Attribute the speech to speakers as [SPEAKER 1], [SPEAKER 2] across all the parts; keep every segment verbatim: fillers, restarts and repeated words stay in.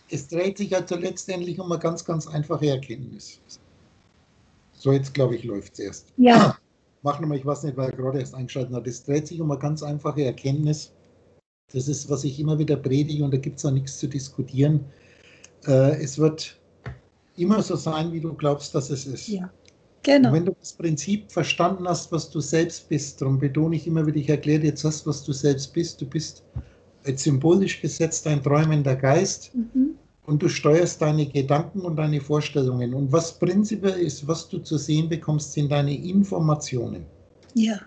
[SPEAKER 1] Es dreht sich also letztendlich um eine ganz, ganz einfache Erkenntnis. So, jetzt glaube ich, läuft es erst.
[SPEAKER 2] Ja.
[SPEAKER 1] Mach nochmal, ich weiß nicht, weil er gerade erst eingeschaltet hat. Es dreht sich um eine ganz einfache Erkenntnis. Das ist, was ich immer wieder predige, und da gibt es auch nichts zu diskutieren. Äh, es wird immer so sein, wie du glaubst, dass es ist.
[SPEAKER 2] Ja, genau.
[SPEAKER 1] Und wenn du das Prinzip verstanden hast, was du selbst bist, darum betone ich immer wieder, ich erkläre dir jetzt das, was du selbst bist. Du bist jetzt symbolisch gesetzt ein träumender Geist,
[SPEAKER 2] Mhm.
[SPEAKER 1] und du steuerst deine Gedanken und deine Vorstellungen. Und was prinzipiell ist, was du zu sehen bekommst, sind deine Informationen.
[SPEAKER 2] Ja.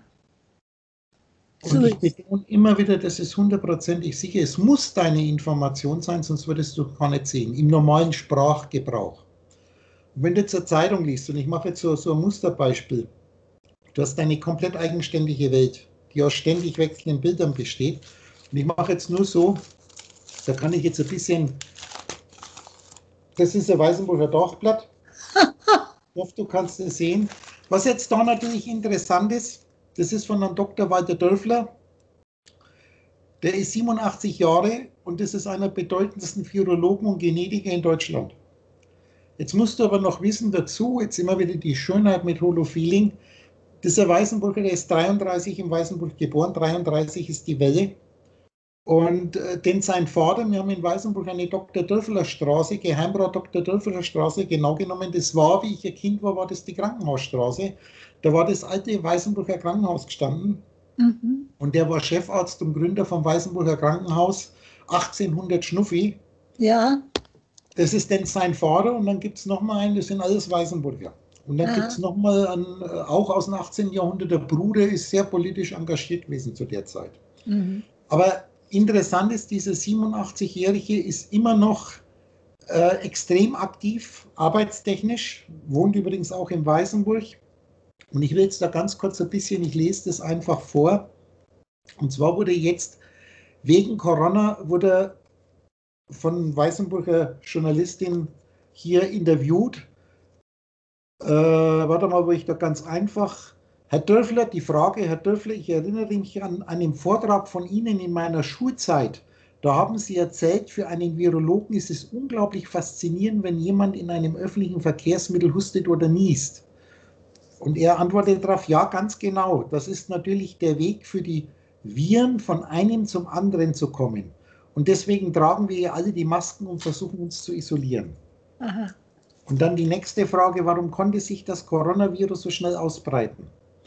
[SPEAKER 1] Und
[SPEAKER 2] So
[SPEAKER 1] ich
[SPEAKER 2] ist.
[SPEAKER 1] betone immer wieder, das ist hundertprozentig sicher, es muss deine Information sein, sonst würdest du gar nicht sehen, im normalen Sprachgebrauch. Und wenn du jetzt eine Zeitung liest, und ich mache jetzt so, so ein Musterbeispiel, du hast eine komplett eigenständige Welt, die aus ständig wechselnden Bildern besteht. Und ich mache jetzt nur so, da kann ich jetzt ein bisschen, das ist ein Weißenburger Dachblatt, ich hoffe, du kannst es sehen. Was jetzt da natürlich interessant ist, das ist von einem Doktor Walter Dörfler. Der ist siebenundachtzig Jahre und das ist einer der bedeutendsten Virologen und Genetiker in Deutschland. Jetzt musst du aber noch wissen dazu, jetzt immer wieder die Schönheit mit Holofeeling. Dieser Weißenburger, der ist dreiunddreißig im Weißenburg geboren, dreiunddreißig ist die Welle. Und äh, denn sein Vater, wir haben in Weißenburg eine Doktor Dörfler Straße, Geheimrat Doktor Dörfler Straße, genau genommen, das war, wie ich ein Kind war, war das die Krankenhausstraße. Da war das alte Weißenburger Krankenhaus gestanden.
[SPEAKER 2] Mhm.
[SPEAKER 1] Und der war Chefarzt und Gründer vom Weißenburger Krankenhaus, achtzehnhundert Schnuffi.
[SPEAKER 2] Ja.
[SPEAKER 1] Das ist denn sein Vater, und dann gibt es nochmal einen, das sind alles Weißenburger. Und dann gibt es nochmal einen, auch aus dem achtzehnten Jahrhundert, der Bruder ist sehr politisch engagiert gewesen zu der Zeit.
[SPEAKER 2] Mhm.
[SPEAKER 1] Aber interessant ist, dieser siebenundachtzigjährige ist immer noch äh, extrem aktiv, arbeitstechnisch, wohnt übrigens auch in Weißenburg. Und ich will jetzt da ganz kurz ein bisschen, ich lese das einfach vor. Und zwar wurde jetzt wegen Corona wurde von Weißenburger Journalistin hier interviewt. Äh, warte mal, wo ich da ganz einfach. Herr Dörfler, die Frage, Herr Dörfler, ich erinnere mich an einen Vortrag von Ihnen in meiner Schulzeit. Da haben Sie erzählt, für einen Virologen ist es unglaublich faszinierend, wenn jemand in einem öffentlichen Verkehrsmittel hustet oder niest. Und er antwortet darauf, ja, ganz genau. Das ist natürlich der Weg für die Viren, von einem zum anderen zu kommen. Und deswegen tragen wir ja alle die Masken und versuchen uns zu isolieren.
[SPEAKER 2] Aha.
[SPEAKER 1] Und dann die nächste Frage, warum konnte sich das Coronavirus so schnell ausbreiten?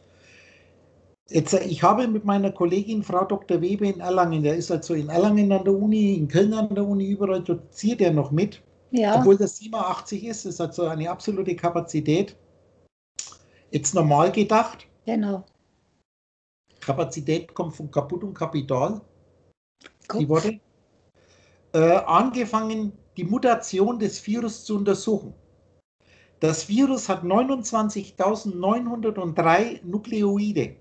[SPEAKER 1] Jetzt, ich habe mit meiner Kollegin Frau Doktor Webe in Erlangen, der ist also in Erlangen an der Uni, in Köln an der Uni, überall doziert er noch mit.
[SPEAKER 2] Ja.
[SPEAKER 1] Obwohl das siebenundachtzig ist, ist also eine absolute Kapazität. Jetzt normal gedacht.
[SPEAKER 2] Genau.
[SPEAKER 1] Kapazität kommt von Kaput und Kapital.
[SPEAKER 2] Kopf.
[SPEAKER 1] Die Worte. Äh, angefangen, die Mutation des Virus zu untersuchen. Das Virus hat neunundzwanzigtausendneunhundertdrei Nukleoide.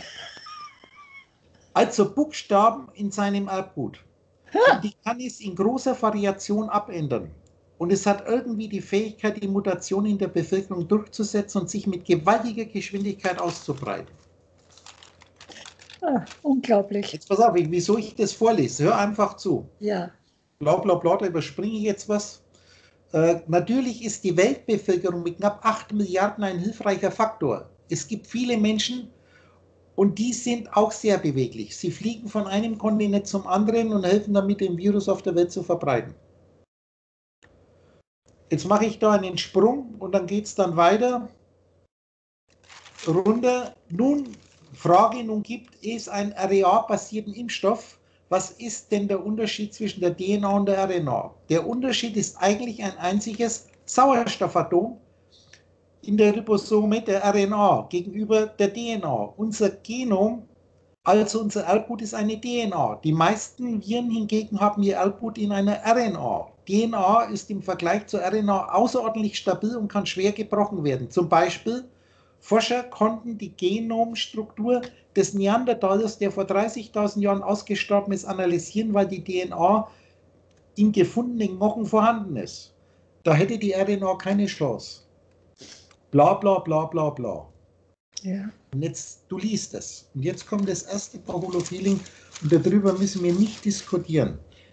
[SPEAKER 1] Also Buchstaben in seinem Erbgut. Und die kann es in großer Variation abändern. Und es hat irgendwie die Fähigkeit, die Mutation in der Bevölkerung durchzusetzen und sich mit gewaltiger Geschwindigkeit auszubreiten.
[SPEAKER 2] Ah, unglaublich.
[SPEAKER 1] Jetzt pass auf, wieso ich das vorlese. Hör einfach zu.
[SPEAKER 2] Ja.
[SPEAKER 1] Bla bla bla, da überspringe ich jetzt was. Äh, natürlich ist die Weltbevölkerung mit knapp acht Milliarden ein hilfreicher Faktor. Es gibt viele Menschen und die sind auch sehr beweglich. Sie fliegen von einem Kontinent zum anderen und helfen damit, den Virus auf der Welt zu verbreiten. Jetzt mache ich da einen Sprung und dann geht es dann weiter, runter. Nun, Frage, nun gibt es einen R N A-basierten Impfstoff. Was ist denn der Unterschied zwischen der D N A und der R N A? Der Unterschied ist eigentlich ein einziges Sauerstoffatom in der Ribosome der R N A gegenüber der D N A. Unser Genom, also unser Erbgut, ist eine D N A. Die meisten Viren hingegen haben ihr Erbgut in einer R N A. D N A ist im Vergleich zur R N A außerordentlich stabil und kann schwer gebrochen werden. Zum Beispiel Forscher konnten die Genomstruktur des Neandertalers, der vor dreißigtausend Jahren ausgestorben ist, analysieren, weil die D N A in gefundenen Knochen vorhanden ist. Da hätte die R N A keine Chance. Bla bla bla bla bla.
[SPEAKER 2] Ja.
[SPEAKER 1] Und jetzt, du liest es. Und jetzt kommt das erste Paar Holofeeling und darüber müssen wir nicht diskutieren.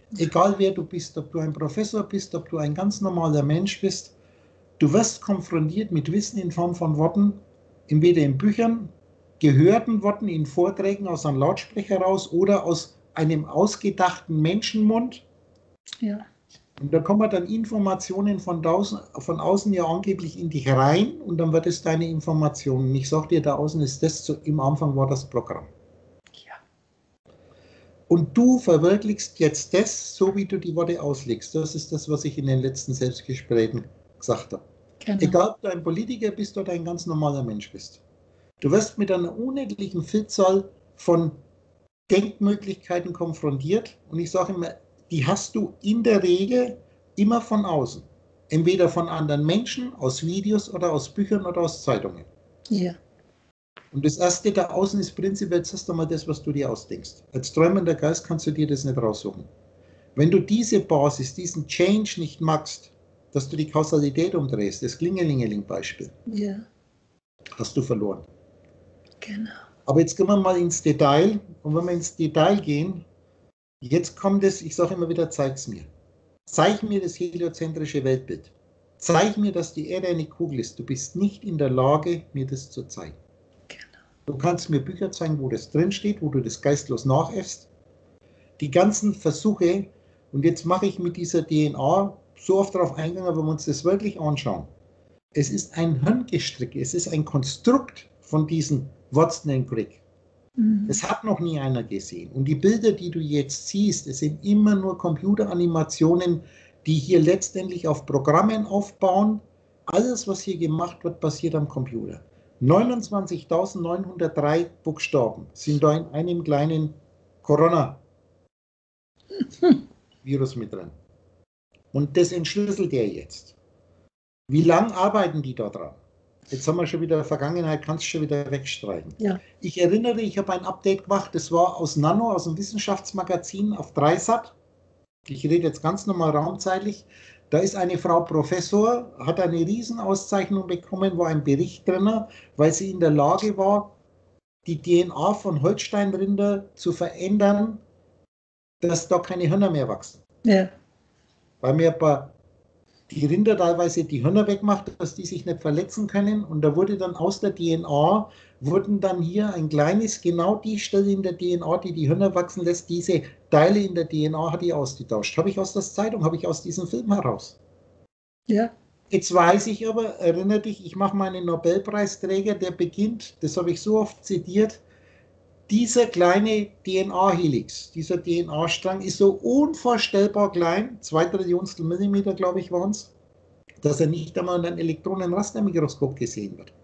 [SPEAKER 1] Egal wer du bist, ob du ein Professor bist, ob du ein ganz normaler Mensch bist, du wirst konfrontiert mit Wissen in Form von Worten, entweder in Büchern, gehörten Worten, in Vorträgen aus einem Lautsprecher raus oder aus einem ausgedachten Menschenmund.
[SPEAKER 2] Ja.
[SPEAKER 1] Und da kommen dann Informationen von, draußen, von außen ja angeblich in dich rein und dann wird es deine Information. Und ich sage dir, da außen ist das, zu, im Anfang war das Programm.
[SPEAKER 2] Ja.
[SPEAKER 1] Und du verwirklichst jetzt das, so wie du die Worte auslegst. Das ist das, was ich in den letzten Selbstgesprächen gesagt habe.
[SPEAKER 2] Genau.
[SPEAKER 1] Egal, ob du ein Politiker bist oder ein ganz normaler Mensch bist. Du wirst mit einer unendlichen Vielzahl von Denkmöglichkeiten konfrontiert und ich sage immer, die hast du in der Regel immer von außen. Entweder von anderen Menschen, aus Videos oder aus Büchern oder aus Zeitungen.
[SPEAKER 2] Ja.
[SPEAKER 1] Und das erste da außen ist prinzipiell zuerst einmal das, was du dir ausdenkst. Als träumender Geist kannst du dir das nicht raussuchen. Wenn du diese Basis, diesen Change nicht magst, dass du die Kausalität umdrehst, das Klingelingeling-Beispiel,
[SPEAKER 2] Ja.
[SPEAKER 1] hast du verloren.
[SPEAKER 2] Genau.
[SPEAKER 1] Aber jetzt gehen wir mal ins Detail. Und wenn wir ins Detail gehen, jetzt kommt es, ich sage immer wieder, zeig's mir. Zeig mir das heliozentrische Weltbild. Zeig mir, dass die Erde eine Kugel ist. Du bist nicht in der Lage, mir das zu zeigen.
[SPEAKER 2] Genau.
[SPEAKER 1] Du kannst mir Bücher zeigen, wo das drinsteht, wo du das geistlos nachäffst. Die ganzen Versuche, und jetzt mache ich mit dieser D N A so oft darauf eingegangen, wenn wir uns das wirklich anschauen. Es ist ein Hirngestrick, es ist ein Konstrukt von diesen Watson und Crick.
[SPEAKER 2] Mhm.
[SPEAKER 1] Das hat noch nie einer gesehen. Und die Bilder, die du jetzt siehst, es sind immer nur Computeranimationen, die hier letztendlich auf Programmen aufbauen. Alles, was hier gemacht wird, passiert am Computer. neunundzwanzigtausendneunhundertdrei Buchstaben sind da in einem kleinen Corona-Virus mit drin. Und das entschlüsselt er jetzt. Wie lange arbeiten die da dran? Jetzt haben wir schon wieder Vergangenheit, kannst du schon wieder wegstreichen.
[SPEAKER 2] Ja.
[SPEAKER 1] Ich erinnere, ich habe ein Update gemacht, das war aus Nano, aus dem Wissenschaftsmagazin auf drei Sat. Ich rede jetzt ganz normal raumzeitlich. Da ist eine Frau Professor, hat eine Riesenauszeichnung bekommen, war ein Bericht drin, weil sie in der Lage war, die D N A von Holsteinrinder zu verändern, dass da keine Hörner mehr wachsen.
[SPEAKER 2] Ja.
[SPEAKER 1] Weil mir ein paar die Rinder teilweise die Hörner wegmacht, dass die sich nicht verletzen können. Und da wurde dann aus der D N A, wurden dann hier ein kleines, genau die Stelle in der D N A, die die Hörner wachsen lässt, diese Teile in der D N A hat die ausgetauscht. Habe ich aus der Zeitung, habe ich aus diesem Film heraus.
[SPEAKER 2] Ja.
[SPEAKER 1] Jetzt weiß ich aber, erinnere dich, ich mache meinen Nobelpreisträger, der beginnt, das habe ich so oft zitiert, dieser kleine D N A-Helix, dieser D N A-Strang ist so unvorstellbar klein, zwei Trillionstel Millimeter, glaube ich, waren es, dass er nicht einmal in einem Elektronenrastermikroskop gesehen wird.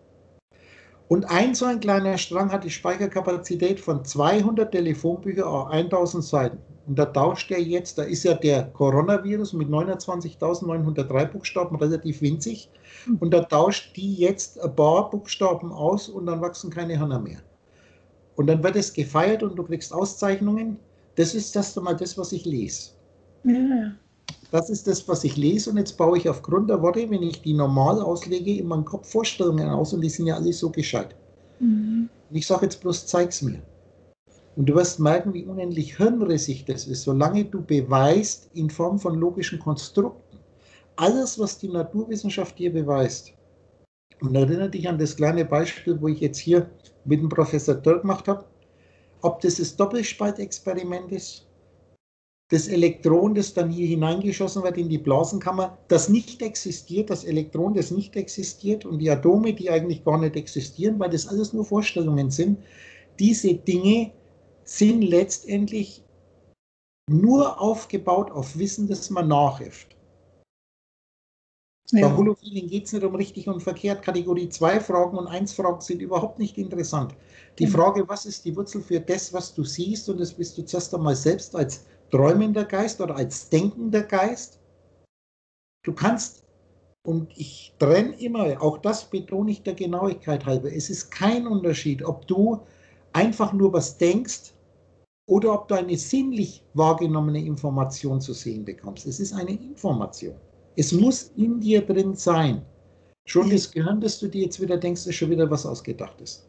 [SPEAKER 1] Und ein so ein kleiner Strang hat die Speicherkapazität von zweihundert Telefonbücher auf tausend Seiten. Und da tauscht er jetzt, da ist ja der Coronavirus mit neunundzwanzigtausendneunhundertdrei Buchstaben relativ winzig. Und da tauscht die jetzt ein paar Buchstaben aus und dann wachsen keine Hörner mehr. Und dann wird es gefeiert und du kriegst Auszeichnungen. Das ist das einmal das, was ich lese.
[SPEAKER 2] Ja.
[SPEAKER 1] Das ist das, was ich lese. Und jetzt baue ich aufgrund der Worte, wenn ich die normal auslege, in meinem Kopf Vorstellungen aus. Und die sind ja alle so gescheit.
[SPEAKER 2] Mhm.
[SPEAKER 1] Und ich sage jetzt bloß, zeig's mir. Und du wirst merken, wie unendlich hirnrissig das ist, solange du beweist in Form von logischen Konstrukten. Alles, was die Naturwissenschaft dir beweist. Und erinnere dich an das kleine Beispiel, wo ich jetzt hier mit dem Professor Dirk gemacht habe, ob das das Doppelspaltexperiment ist, das Elektron, das dann hier hineingeschossen wird in die Blasenkammer, das nicht existiert, das Elektron, das nicht existiert und die Atome, die eigentlich gar nicht existieren, weil das alles nur Vorstellungen sind, diese Dinge sind letztendlich nur aufgebaut auf Wissen, das man nachäfft.
[SPEAKER 2] Ja.
[SPEAKER 1] Bei Holofeeling geht es nicht um richtig und verkehrt. Kategorie zwei Fragen und eins Fragen sind überhaupt nicht interessant. Die
[SPEAKER 2] Genau.
[SPEAKER 1] Frage, was ist die Wurzel für das, was du siehst, und das bist du zuerst einmal selbst als träumender Geist oder als denkender Geist. Du kannst, und ich trenne immer, auch das betone ich der Genauigkeit halber, es ist kein Unterschied, ob du einfach nur was denkst oder ob du eine sinnlich wahrgenommene Information zu sehen bekommst. Es ist eine Information. Es muss in dir drin sein. Schon
[SPEAKER 2] Ja.
[SPEAKER 1] das Gehirn, das du dir jetzt wieder denkst, ist schon wieder was Ausgedachtes.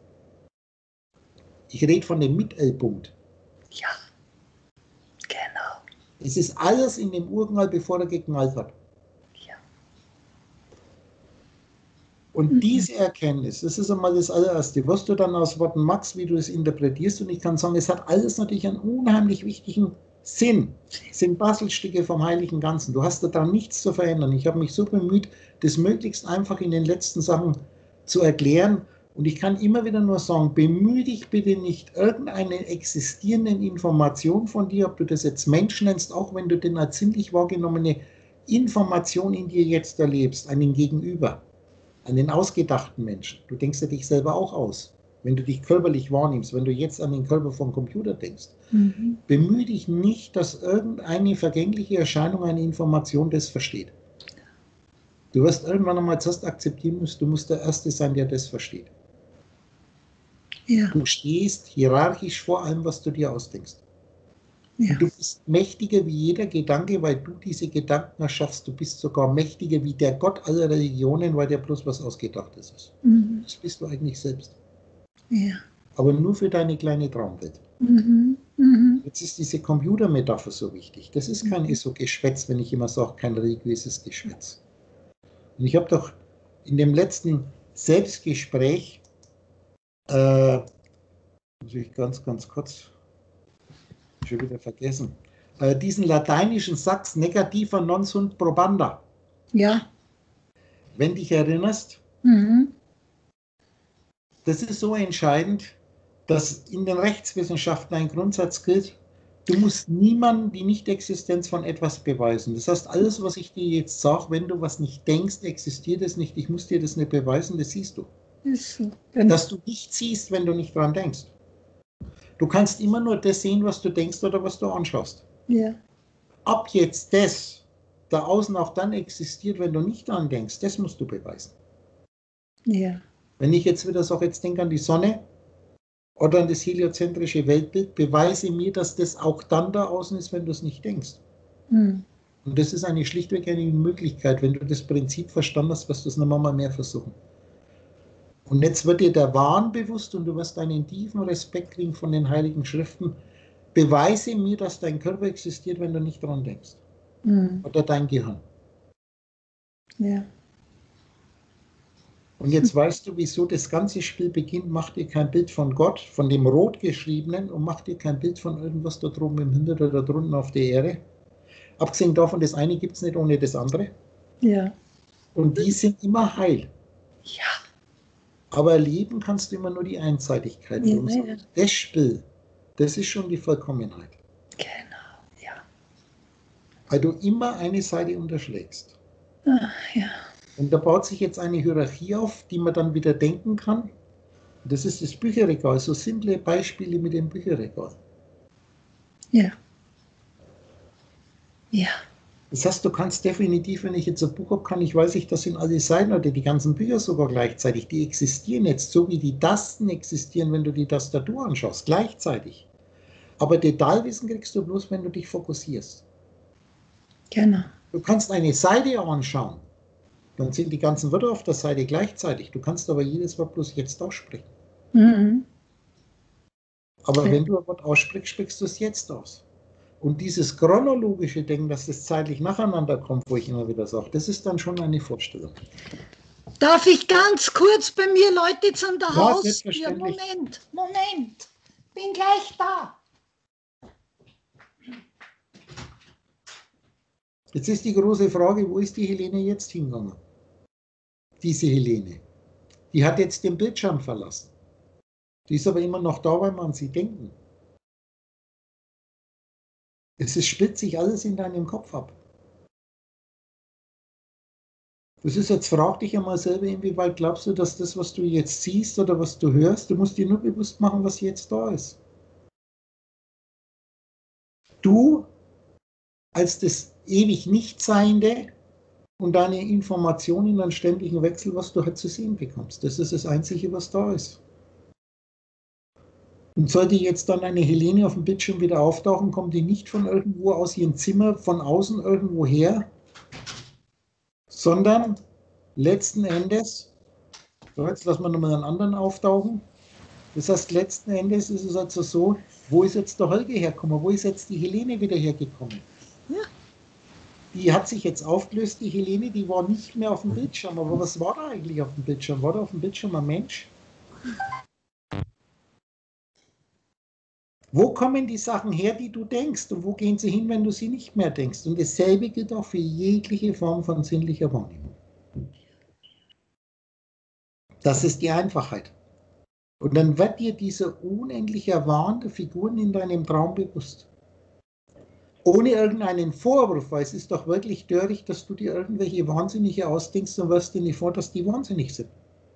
[SPEAKER 1] Ich rede von dem Mittelpunkt.
[SPEAKER 2] Ja. Genau.
[SPEAKER 1] Es ist alles in dem Urknall, bevor er geknallt hat.
[SPEAKER 2] Ja.
[SPEAKER 1] Und
[SPEAKER 2] Mhm.
[SPEAKER 1] diese Erkenntnis, das ist einmal das allererste, was du dann aus Worten machst, wie du es interpretierst. Und ich kann sagen, es hat alles natürlich einen unheimlich wichtigen Sinn. Es sind Puzzlestücke vom Heiligen Ganzen. Du hast daran nichts zu verändern. Ich habe mich so bemüht, das möglichst einfach in den letzten Sachen zu erklären. Und ich kann immer wieder nur sagen, bemühe dich bitte nicht, irgendeine existierende Information von dir, ob du das jetzt Mensch nennst, auch wenn du den als sinnlich wahrgenommene Information in dir jetzt erlebst, einen Gegenüber, einen ausgedachten Menschen. Du denkst ja dich selber auch aus, wenn du dich körperlich wahrnimmst, wenn du jetzt an den Körper vom Computer denkst.
[SPEAKER 2] Mhm.
[SPEAKER 1] Bemühe dich nicht, dass irgendeine vergängliche Erscheinung, eine Information das versteht. Du wirst irgendwann einmal zuerst akzeptieren müssen, du musst der Erste sein, der das versteht.
[SPEAKER 2] Ja.
[SPEAKER 1] Du stehst hierarchisch vor allem, was du dir ausdenkst.
[SPEAKER 2] Ja.
[SPEAKER 1] Und du bist mächtiger wie jeder Gedanke, weil du diese Gedanken erschaffst. Du bist sogar mächtiger wie der Gott aller Religionen, weil der bloß was Ausgedachtes ist.
[SPEAKER 2] Mhm.
[SPEAKER 1] Das bist du eigentlich selbst.
[SPEAKER 2] Ja.
[SPEAKER 1] Aber nur für deine kleine Traumwelt.
[SPEAKER 2] Mhm. Mhm.
[SPEAKER 1] Jetzt ist diese Computermetapher so wichtig. Das ist kein ESO-Geschwätz, wenn ich immer sage, kein religiöses Geschwätz. Und ich habe doch in dem letzten Selbstgespräch, äh, muss ich ganz, ganz kurz, schon wieder vergessen, äh, diesen lateinischen Satz negativer non sunt probanda.
[SPEAKER 2] Ja.
[SPEAKER 1] Wenn dich erinnerst,
[SPEAKER 2] Mhm.
[SPEAKER 1] das ist so entscheidend, dass in den Rechtswissenschaften ein Grundsatz gilt, du musst niemandem die Nichtexistenz von etwas beweisen. Das heißt, alles, was ich dir jetzt sage, wenn du was nicht denkst, existiert es nicht, ich muss dir das nicht beweisen, das siehst du.
[SPEAKER 2] Ist so. Genau.
[SPEAKER 1] Dass du nicht siehst, wenn du nicht dran denkst. Du kannst immer nur das sehen, was du denkst oder was du anschaust.
[SPEAKER 2] Ja.
[SPEAKER 1] Ob jetzt das da außen auch dann existiert, wenn du nicht dran denkst, das musst du beweisen.
[SPEAKER 2] Ja.
[SPEAKER 1] Wenn ich jetzt wieder sage, jetzt denk an die Sonne oder an das heliozentrische Weltbild, beweise mir, dass das auch dann da außen ist, wenn du es nicht denkst.
[SPEAKER 2] Mhm.
[SPEAKER 1] Und das ist eine schlichtweg eine Möglichkeit. Wenn du das Prinzip verstanden hast, wirst du es nochmal mehr versuchen. Und jetzt wird dir der Wahn bewusst und du wirst einen tiefen Respekt kriegen von den Heiligen Schriften. Beweise mir, dass dein Körper existiert, wenn du nicht dran denkst.
[SPEAKER 2] Mhm.
[SPEAKER 1] Oder dein Gehirn.
[SPEAKER 2] Ja.
[SPEAKER 1] Und jetzt weißt du, wieso das ganze Spiel beginnt. Mach dir kein Bild von Gott, von dem Rot geschriebenen, und mach dir kein Bild von irgendwas da droben im Himmel oder da drunten auf der Erde. Abgesehen davon, das eine gibt es nicht ohne das andere.
[SPEAKER 2] Ja.
[SPEAKER 1] Und die sind immer heil.
[SPEAKER 2] Ja.
[SPEAKER 1] Aber erleben kannst du immer nur die Einseitigkeit.
[SPEAKER 2] Ja,
[SPEAKER 1] Und
[SPEAKER 2] ja.
[SPEAKER 1] das Spiel, das ist schon die Vollkommenheit.
[SPEAKER 2] Genau. Ja.
[SPEAKER 1] Weil du immer eine Seite unterschlägst.
[SPEAKER 2] Ah, ja.
[SPEAKER 1] Und da baut sich jetzt eine Hierarchie auf, die man dann wieder denken kann. Das ist das Bücherregal, so simple Beispiele mit dem Bücherregal.
[SPEAKER 2] Ja. Ja.
[SPEAKER 1] Das heißt, du kannst definitiv, wenn ich jetzt ein Buch habe, kann ich, weiß ich, das sind alle Seiten oder die ganzen Bücher sogar gleichzeitig, die existieren jetzt, so wie die Tasten existieren, wenn du die Tastatur anschaust, gleichzeitig. Aber Detailwissen kriegst du bloß, wenn du dich fokussierst.
[SPEAKER 2] Genau.
[SPEAKER 1] Du kannst eine Seite anschauen, dann sind die ganzen Wörter auf der Seite gleichzeitig. Du kannst aber jedes Wort bloß jetzt aussprechen.
[SPEAKER 2] Mhm.
[SPEAKER 1] Aber
[SPEAKER 2] Ja.
[SPEAKER 1] wenn du ein Wort aussprichst, sprichst du es jetzt aus. Und dieses chronologische Denken, dass das zeitlich nacheinander kommt, wo ich immer wieder sage, das ist dann schon eine Vorstellung.
[SPEAKER 2] Darf ich ganz kurz bei mir Leute zu der
[SPEAKER 1] Ja,
[SPEAKER 2] Haus?
[SPEAKER 1] selbstverständlich.
[SPEAKER 2] Ja, Moment, Moment. Bin gleich da.
[SPEAKER 1] Jetzt ist die große Frage, wo ist die Helene jetzt hingegangen? Diese Helene. Die hat jetzt den Bildschirm verlassen. Die ist aber immer noch da, weil wir an sie denken. Es ist, spielt sich alles in deinem Kopf ab. Das ist jetzt, frag dich einmal selber, inwieweit glaubst du, dass das, was du jetzt siehst oder was du hörst, du musst dir nur bewusst machen, was jetzt da ist. Du als das ewig Nichtseiende und deine Informationen in einem ständigen Wechsel, was du halt zu sehen bekommst. Das ist das Einzige, was da ist. Und sollte jetzt dann eine Helene auf dem Bildschirm wieder auftauchen, kommt die nicht von irgendwo aus ihrem Zimmer, von außen irgendwo her, sondern letzten Endes, so jetzt lassen wir nochmal einen anderen auftauchen, das heißt, letzten Endes ist es also so, wo ist jetzt der Holger hergekommen, wo ist jetzt die Helene wieder hergekommen? die hat sich jetzt aufgelöst, die Helene, die war nicht mehr auf dem Bildschirm. Aber was war da eigentlich auf dem Bildschirm? War da auf dem Bildschirm ein Mensch? Wo kommen die Sachen her, die du denkst, und wo gehen sie hin, wenn du sie nicht mehr denkst? Und dasselbe gilt auch für jegliche Form von sinnlicher Wahrnehmung. Das ist die Einfachheit. Und dann wird dir dieser unendliche Wahn der Figuren in deinem Traum bewusst. Ohne irgendeinen Vorwurf, weil es ist doch wirklich töricht, dass du dir irgendwelche Wahnsinnige ausdenkst und wirst dir nicht vor, dass die wahnsinnig sind.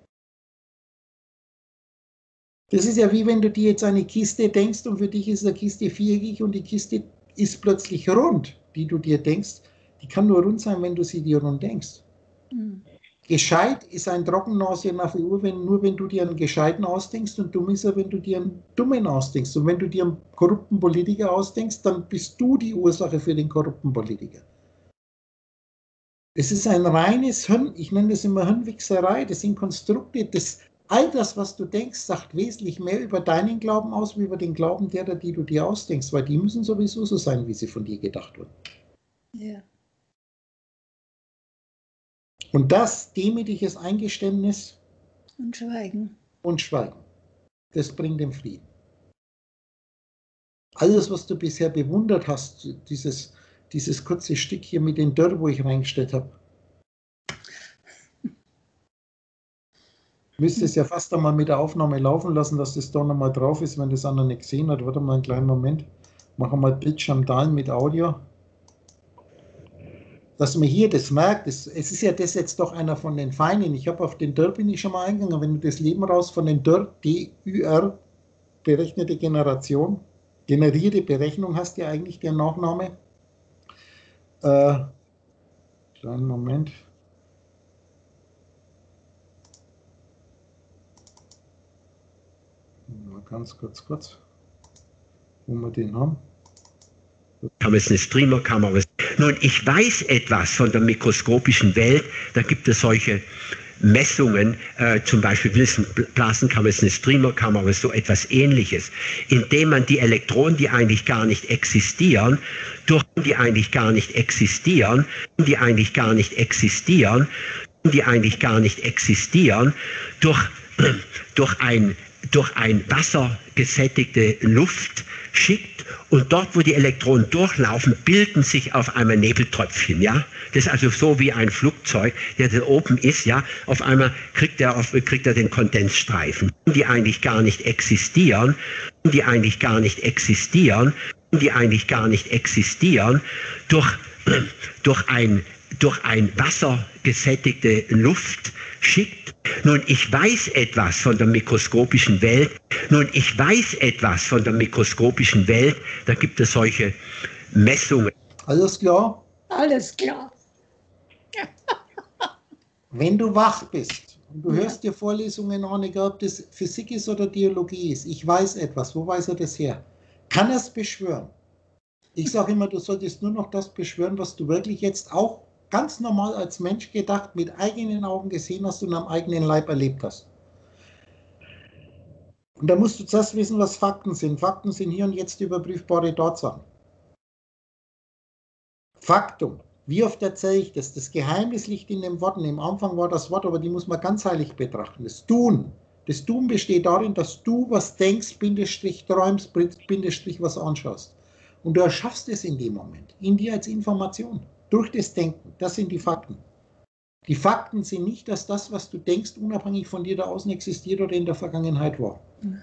[SPEAKER 1] Das ist ja wie wenn du dir jetzt eine Kiste denkst und für dich ist eine Kiste viereckig und die Kiste ist plötzlich rund, die du dir denkst. Die kann nur rund sein, wenn du sie dir rund denkst. Mhm. Gescheit ist ein Trockennase nach der Uhr, wenn, nur wenn du dir einen Gescheiten ausdenkst, und dumm ist er, wenn du dir einen Dummen ausdenkst. Und wenn du dir einen korrupten Politiker ausdenkst, dann bist du die Ursache für den korrupten Politiker. Es ist ein reines Hirn, ich nenne das immer Hirnwichserei, das sind Konstrukte, das all das, was du denkst, sagt wesentlich mehr über deinen Glauben aus, wie über den Glauben derer, die du dir ausdenkst, weil die müssen sowieso so sein, wie sie von dir gedacht wurden. Ja. Und das, demütiges Eingeständnis
[SPEAKER 2] und Schweigen.
[SPEAKER 1] Und Schweigen. Das bringt den Frieden. Alles, was du bisher bewundert hast, dieses, dieses kurze Stück hier mit den Dörr, wo ich reingestellt habe, müsste es ja fast einmal mit der Aufnahme laufen lassen, dass das da nochmal drauf ist, wenn das einer nicht gesehen hat. Warte mal einen kleinen Moment. Machen wir mal Bildschirm teilen mit Audio. Dass man hier das merkt, das, es ist ja das jetzt doch einer von den Feinen. Ich habe auf den Dörr bin ich schon mal eingegangen. Wenn du das Leben raus von den Dörr, D Ü R, berechnete Generation, generierte Berechnung hast ja eigentlich der Nachname. Äh, kleinen Moment. Mal ganz kurz, kurz, wo wir den haben.
[SPEAKER 3] Kam es eine Streamerkamera. Nun, ich weiß etwas von der mikroskopischen Welt, da gibt es solche Messungen, äh, zum Beispiel Wilson-Blasenkammer ist eine Streamerkamera, so etwas Ähnliches, indem man die Elektronen, die eigentlich gar nicht existieren, durch die eigentlich gar nicht existieren, die eigentlich gar nicht existieren, die eigentlich gar nicht existieren, durch, durch ein durch ein wassergesättigte Luft schickt, und dort, wo die Elektronen durchlaufen, bilden sich auf einmal Nebeltröpfchen, ja. Das ist also so wie ein Flugzeug, der da oben ist, ja. Auf einmal kriegt er, auf, kriegt er den Kondensstreifen, die eigentlich gar nicht existieren, die eigentlich gar nicht existieren, die eigentlich gar nicht existieren, durch, durch ein, durch ein wassergesättigte Luft schickt. Nun, ich weiß etwas von der mikroskopischen Welt. Nun, ich weiß etwas von der mikroskopischen Welt. Da gibt es solche Messungen.
[SPEAKER 1] Alles klar?
[SPEAKER 2] Alles klar.
[SPEAKER 1] Wenn du wach bist und du ja. hörst dir Vorlesungen an, egal ob das Physik ist oder Biologie ist, ich weiß etwas, wo weiß er das her? Kann er es beschwören? Ich sage immer, du solltest nur noch das beschwören, was du wirklich jetzt auch ganz normal als Mensch gedacht, mit eigenen Augen gesehen hast und am eigenen Leib erlebt hast. Und da musst du zuerst wissen, was Fakten sind. Fakten sind hier und jetzt überprüfbare Tatsachen. Faktum. Wie oft erzähle ich das? Das Geheimnis liegt in den Worten. Im Anfang war das Wort, aber die muss man ganzheitlich betrachten. Das Tun. Das Tun besteht darin, dass du was denkst, Bindestrich träumst, Bindestrich was anschaust. Und du erschaffst es in dem Moment, in dir als Information. Durch das Denken, das sind die Fakten. Die Fakten sind nicht, dass das, was du denkst, unabhängig von dir da außen existiert oder in der Vergangenheit war. Mhm.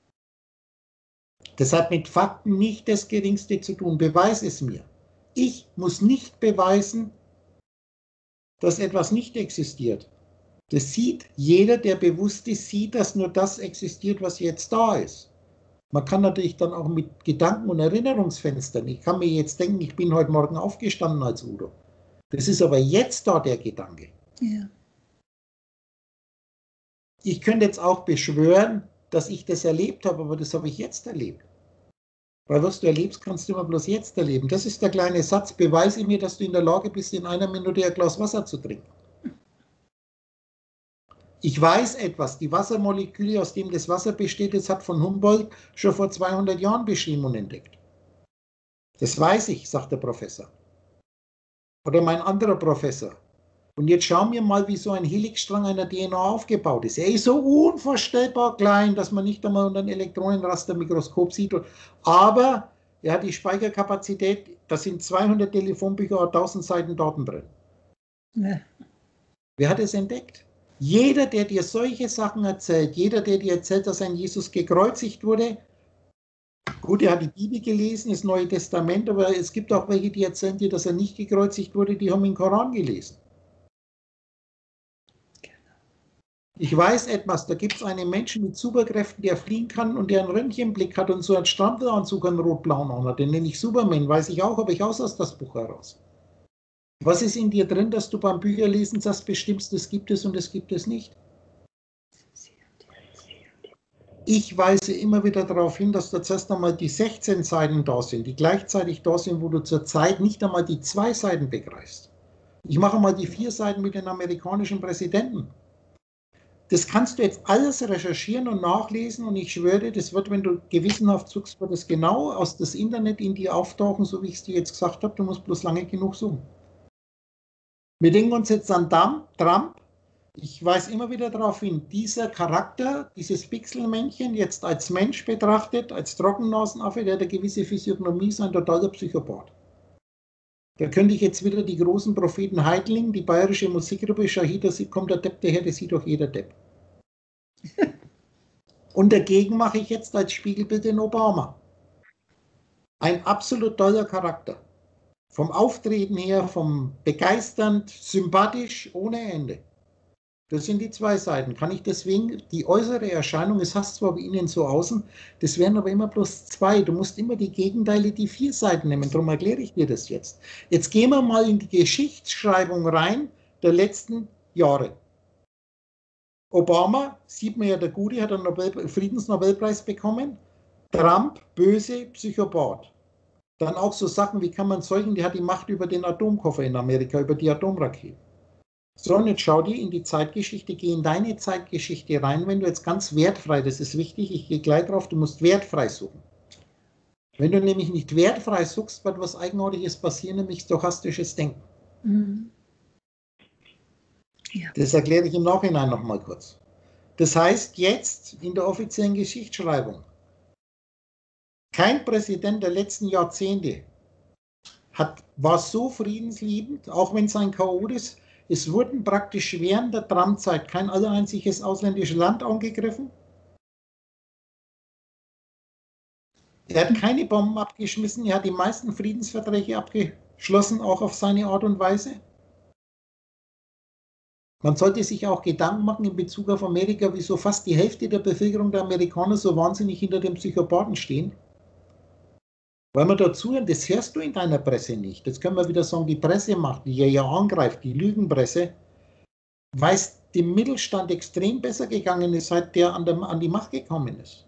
[SPEAKER 1] Das hat mit Fakten nicht das Geringste zu tun. Beweis es mir. Ich muss nicht beweisen, dass etwas nicht existiert. Das sieht jeder, der bewusst ist, sieht, dass nur das existiert, was jetzt da ist. Man kann natürlich dann auch mit Gedanken und Erinnerungsfenstern, ich kann mir jetzt denken, ich bin heute Morgen aufgestanden als Udo. Das ist aber jetzt da der Gedanke. Ja. Ich könnte jetzt auch beschwören, dass ich das erlebt habe, aber das habe ich jetzt erlebt. Weil was du erlebst, kannst du immer bloß jetzt erleben. Das ist der kleine Satz, beweise mir, dass du in der Lage bist, in einer Minute ein Glas Wasser zu trinken. Ich weiß etwas, die Wassermoleküle, aus dem das Wasser besteht, das hat von Humboldt schon vor zweihundert Jahren beschrieben und entdeckt. Das weiß ich, sagt der Professor. Oder mein anderer Professor. Und jetzt schauen wir mal, wie so ein Helixstrang einer D N A aufgebaut ist. Er ist so unvorstellbar klein, dass man nicht einmal unter einem Elektronenrastermikroskop sieht. Aber er hat die Speicherkapazität, das sind zweihundert Telefonbücher und tausend Seiten Daten drin. Ja. Wer hat es entdeckt? Jeder, der dir solche Sachen erzählt, jeder, der dir erzählt, dass ein Jesus gekreuzigt wurde, gut, er hat die Bibel gelesen, das Neue Testament, aber es gibt auch welche, die erzählen dir, dass er nicht gekreuzigt wurde, die haben den Koran gelesen. Ich weiß etwas, da gibt es einen Menschen mit Superkräften, der fliegen kann und der einen Röntgenblick hat und so einen Strampelanzug, einen rot-blauen an hat. Den nenne ich Superman, weiß ich auch, aber ich aus aus das Buch heraus. Was ist in dir drin, dass du beim Bücherlesen sagst, bestimmst, das gibt es und das gibt es nicht? Ich weise immer wieder darauf hin, dass da zuerst einmal die sechzehn Seiten da sind, die gleichzeitig da sind, wo du zurzeit nicht einmal die zwei Seiten begreifst. Ich mache mal die vier Seiten mit den amerikanischen Präsidenten. Das kannst du jetzt alles recherchieren und nachlesen und ich schwöre, das wird, wenn du gewissenhaft suchst, wird es genau aus das Internet in dir auftauchen, so wie ich es dir jetzt gesagt habe, du musst bloß lange genug suchen. Wir denken uns jetzt an Trump. Ich weise immer wieder darauf hin, dieser Charakter, dieses Pixelmännchen, jetzt als Mensch betrachtet, als Trockennasenaffe, der hat eine gewisse Physiognomie, ist ein totaler Psychopath. Da könnte ich jetzt wieder die großen Propheten Heidling, die bayerische Musikgruppe Shahida, sieht, kommt der Depp daher, das sieht doch jeder Depp. Und dagegen mache ich jetzt als Spiegelbild den Obama. Ein absolut toller Charakter. Vom Auftreten her, vom begeisternd, sympathisch, ohne Ende. Das sind die zwei Seiten. Kann ich deswegen, die äußere Erscheinung, es hast zwar bei Ihnen so außen, das wären aber immer bloß zwei. Du musst immer die Gegenteile, die vier Seiten nehmen. Darum erkläre ich dir das jetzt. Jetzt gehen wir mal in die Geschichtsschreibung rein der letzten Jahre. Obama, sieht man ja, der Gute, hat einen Nobel, Friedensnobelpreis bekommen. Trump, böse Psychopath. Dann auch so Sachen, wie kann man zeugen, der hat die Macht über den Atomkoffer in Amerika, über die Atomrakete. So, und jetzt schau dir in die Zeitgeschichte, geh in deine Zeitgeschichte rein, wenn du jetzt ganz wertfrei, das ist wichtig, ich gehe gleich drauf, du musst wertfrei suchen. Wenn du nämlich nicht wertfrei suchst, wird was Eigenartiges passieren, nämlich stochastisches Denken. Mhm. Ja. Das erkläre ich im Nachhinein nochmal kurz. Das heißt, jetzt in der offiziellen Geschichtsschreibung, kein Präsident der letzten Jahrzehnte hat, war so friedensliebend, auch wenn es ein Chaot ist. Es wurden praktisch während der Trump-Zeit kein einziges ausländisches Land angegriffen. Er hat keine Bomben abgeschmissen, er hat die meisten Friedensverträge abgeschlossen, auch auf seine Art und Weise. Man sollte sich auch Gedanken machen in Bezug auf Amerika, wieso fast die Hälfte der Bevölkerung der Amerikaner so wahnsinnig hinter dem Psychopathen stehen. Weil man dazu, und das hörst du in deiner Presse nicht, jetzt können wir wieder sagen, die Presse macht, die ja angreift, die Lügenpresse, weil es dem Mittelstand extrem besser gegangen ist, seit der an, der an die Macht gekommen ist.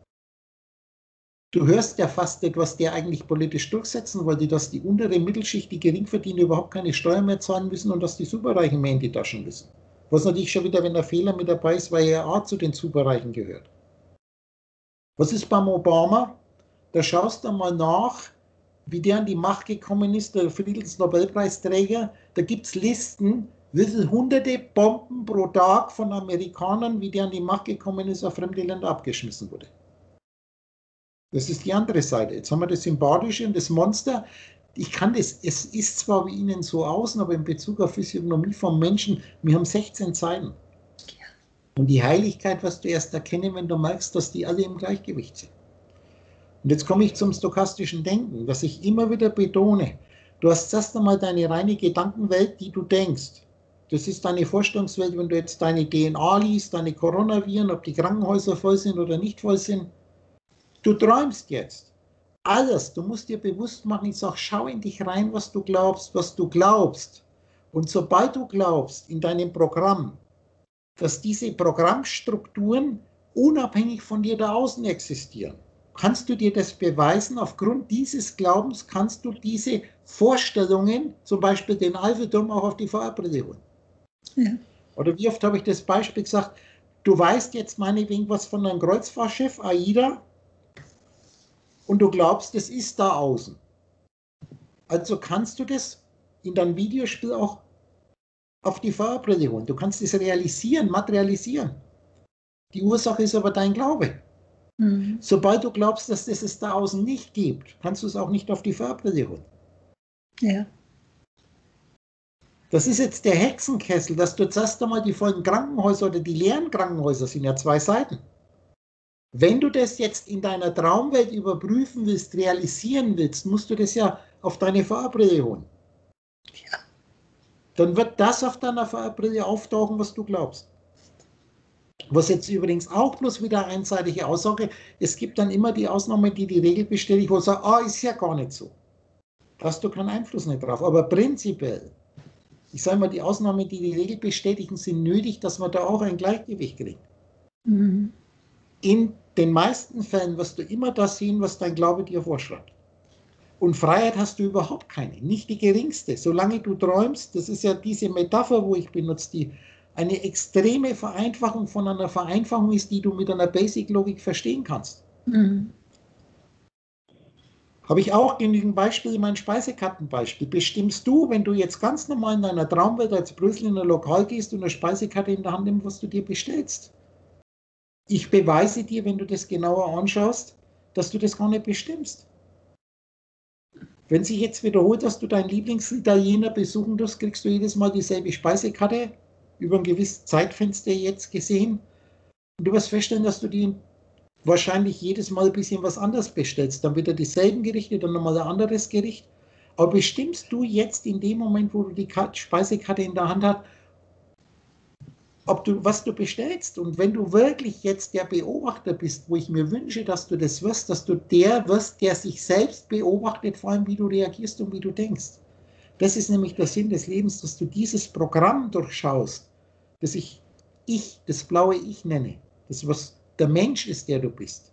[SPEAKER 1] Du hörst ja fast nicht, was der eigentlich politisch durchsetzen wollte, dass die untere Mittelschicht, die Geringverdiener überhaupt keine Steuern mehr zahlen müssen und dass die Superreichen mehr in die Taschen müssen. Was natürlich schon wieder, wenn der Fehler mit dabei ist, weil er auch zu den Superreichen gehört. Was ist beim Obama? Da schaust du mal nach, wie der an die Macht gekommen ist, der Friedensnobelpreisträger. Da gibt es Listen, wie viele hunderte Bomben pro Tag von Amerikanern, wie der an die Macht gekommen ist, auf fremde Länder abgeschmissen wurde. Das ist die andere Seite. Jetzt haben wir das Sympathische und das Monster. Ich kann das, es ist zwar wie Ihnen so außen, aber in Bezug auf Physiognomie vom Menschen, wir haben sechzehn Seiten. Und die Heiligkeit wirst du erst erkennen, wenn du merkst, dass die alle im Gleichgewicht sind. Und jetzt komme ich zum stochastischen Denken, was ich immer wieder betone. Du hast erst einmal deine reine Gedankenwelt, die du denkst. Das ist deine Vorstellungswelt, wenn du jetzt deine D N A liest, deine Coronaviren, ob die Krankenhäuser voll sind oder nicht voll sind. Du träumst jetzt. Alles, du musst dir bewusst machen, ich sage, schau in dich rein, was du glaubst, was du glaubst. Und sobald du glaubst in deinem Programm, dass diese Programmstrukturen unabhängig von dir da außen existieren, kannst du dir das beweisen, aufgrund dieses Glaubens kannst du diese Vorstellungen, zum Beispiel den Eiffelturm, auch auf die V R-Brille holen. Ja. Oder wie oft habe ich das Beispiel gesagt, du weißt jetzt meinetwegen was von einem Kreuzfahrtschiff, AIDA, und du glaubst, es ist da außen. Also kannst du das in dein Videospiel auch auf die V R-Brille holen. Du kannst es realisieren, materialisieren. Die Ursache ist aber dein Glaube. Mhm. Sobald du glaubst, dass es es da außen nicht gibt, kannst du es auch nicht auf die V R-Brille holen.
[SPEAKER 2] Ja.
[SPEAKER 1] Das ist jetzt der Hexenkessel, dass du jetzt erst einmal die vollen Krankenhäuser oder die leeren Krankenhäuser sind ja zwei Seiten. Wenn du das jetzt in deiner Traumwelt überprüfen willst, realisieren willst, musst du das ja auf deine V R-Brille holen.
[SPEAKER 2] Ja.
[SPEAKER 1] Dann wird das auf deiner V R-Brille auftauchen, was du glaubst. Was jetzt übrigens auch bloß wieder eine einseitige Aussage, es gibt dann immer die Ausnahme, die die Regel bestätigt, wo sagt, ah, ist ja gar nicht so. Da hast du keinen Einfluss nicht drauf. Aber prinzipiell, ich sage mal, die Ausnahmen, die die Regel bestätigen, sind nötig, dass man da auch ein Gleichgewicht kriegt. Mhm. In den meisten Fällen wirst du immer das sehen, was dein Glaube dir vorschreibt. Und Freiheit hast du überhaupt keine, nicht die geringste. Solange du träumst, das ist ja diese Metapher, wo ich benutze, die eine extreme Vereinfachung von einer Vereinfachung ist, die du mit einer Basic-Logik verstehen kannst. Mhm. Habe ich auch genügend Beispiele, mein Speisekartenbeispiel. Bestimmst du, wenn du jetzt ganz normal in deiner Traumwelt als Brüssel in ein Lokal gehst und eine Speisekarte in der Hand nimmst, was du dir bestellst? Ich beweise dir, wenn du das genauer anschaust, dass du das gar nicht bestimmst. Wenn sich jetzt wiederholt, dass du deinen Lieblingsitaliener besuchen darfst, kriegst du jedes Mal dieselbe Speisekarte über ein gewisses Zeitfenster jetzt gesehen. Und du wirst feststellen, dass du die wahrscheinlich jedes Mal ein bisschen was anderes bestellst. Dann wieder dieselben Gerichte, dann nochmal ein anderes Gericht. Aber bestimmst du jetzt in dem Moment, wo du die Speisekarte in der Hand hast, ob du, was du bestellst? Und wenn du wirklich jetzt der Beobachter bist, wo ich mir wünsche, dass du das wirst, dass du der wirst, der sich selbst beobachtet, vor allem wie du reagierst und wie du denkst. Das ist nämlich der Sinn des Lebens, dass du dieses Programm durchschaust, das ich Ich, das blaue Ich nenne, das was der Mensch ist, der du bist.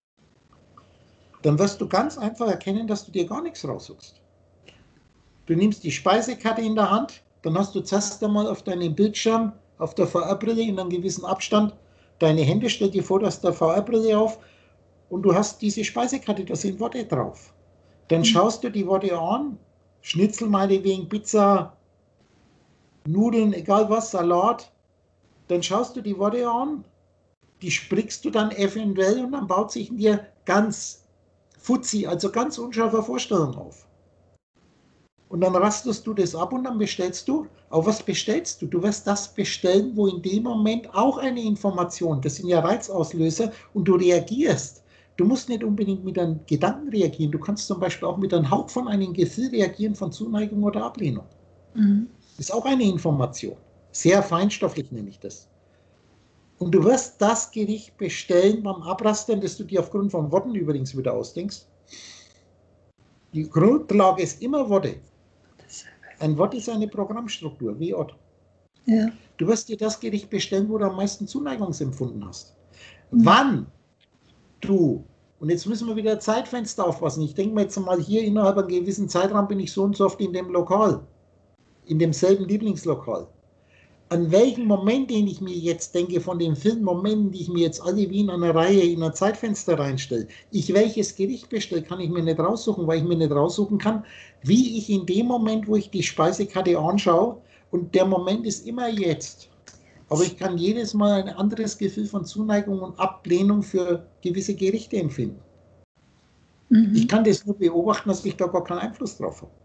[SPEAKER 1] Dann wirst du ganz einfach erkennen, dass du dir gar nichts raussuchst. Du nimmst die Speisekarte in der Hand, dann hast du zuerst einmal auf deinem Bildschirm, auf der V R-Brille in einem gewissen Abstand, deine Hände, stell dir vor, dass der V R-Brille auf und du hast diese Speisekarte, da sind Worte drauf. Dann schaust du die Worte an, Schnitzel meinetwegen, Pizza, Nudeln, egal was, Salat, dann schaust du die Worte an, die sprichst du dann eventuell und dann baut sich in dir ganz fuzzi, also ganz unscharfe Vorstellung auf. Und dann rastest du das ab und dann bestellst du. Aber was bestellst du? Du wirst das bestellen, wo in dem Moment auch eine Information, das sind ja Reizauslöser, und du reagierst. Du musst nicht unbedingt mit deinen Gedanken reagieren. Du kannst zum Beispiel auch mit einem Hauch von einem Gefühl reagieren von Zuneigung oder Ablehnung. Mhm. Das ist auch eine Information. Sehr feinstofflich nenne ich das. Und du wirst das Gericht bestellen beim Abrastern, das du dir aufgrund von Worten übrigens wieder ausdenkst. Die Grundlage ist immer Worte. Ein Wort ist eine Programmstruktur, wie Ort. Ja. Du wirst dir das Gericht bestellen, wo du am meisten Zuneigungsempfunden hast. Mhm. Wann du, und jetzt müssen wir wieder Zeitfenster aufpassen, ich denke mir jetzt mal, hier innerhalb einem gewissen Zeitraum bin ich so und so oft in dem Lokal, in demselben Lieblingslokal. An welchem Moment, den ich mir jetzt denke, von den vielen Momenten, die ich mir jetzt alle wie in einer Reihe in ein Zeitfenster reinstelle, ich welches Gericht bestelle, kann ich mir nicht raussuchen, weil ich mir nicht raussuchen kann, wie ich in dem Moment, wo ich die Speisekarte anschaue, und der Moment ist immer jetzt. Aber ich kann jedes Mal ein anderes Gefühl von Zuneigung und Ablehnung für gewisse Gerichte empfinden. Mhm. Ich kann das nur beobachten, dass ich da gar keinen Einfluss drauf habe.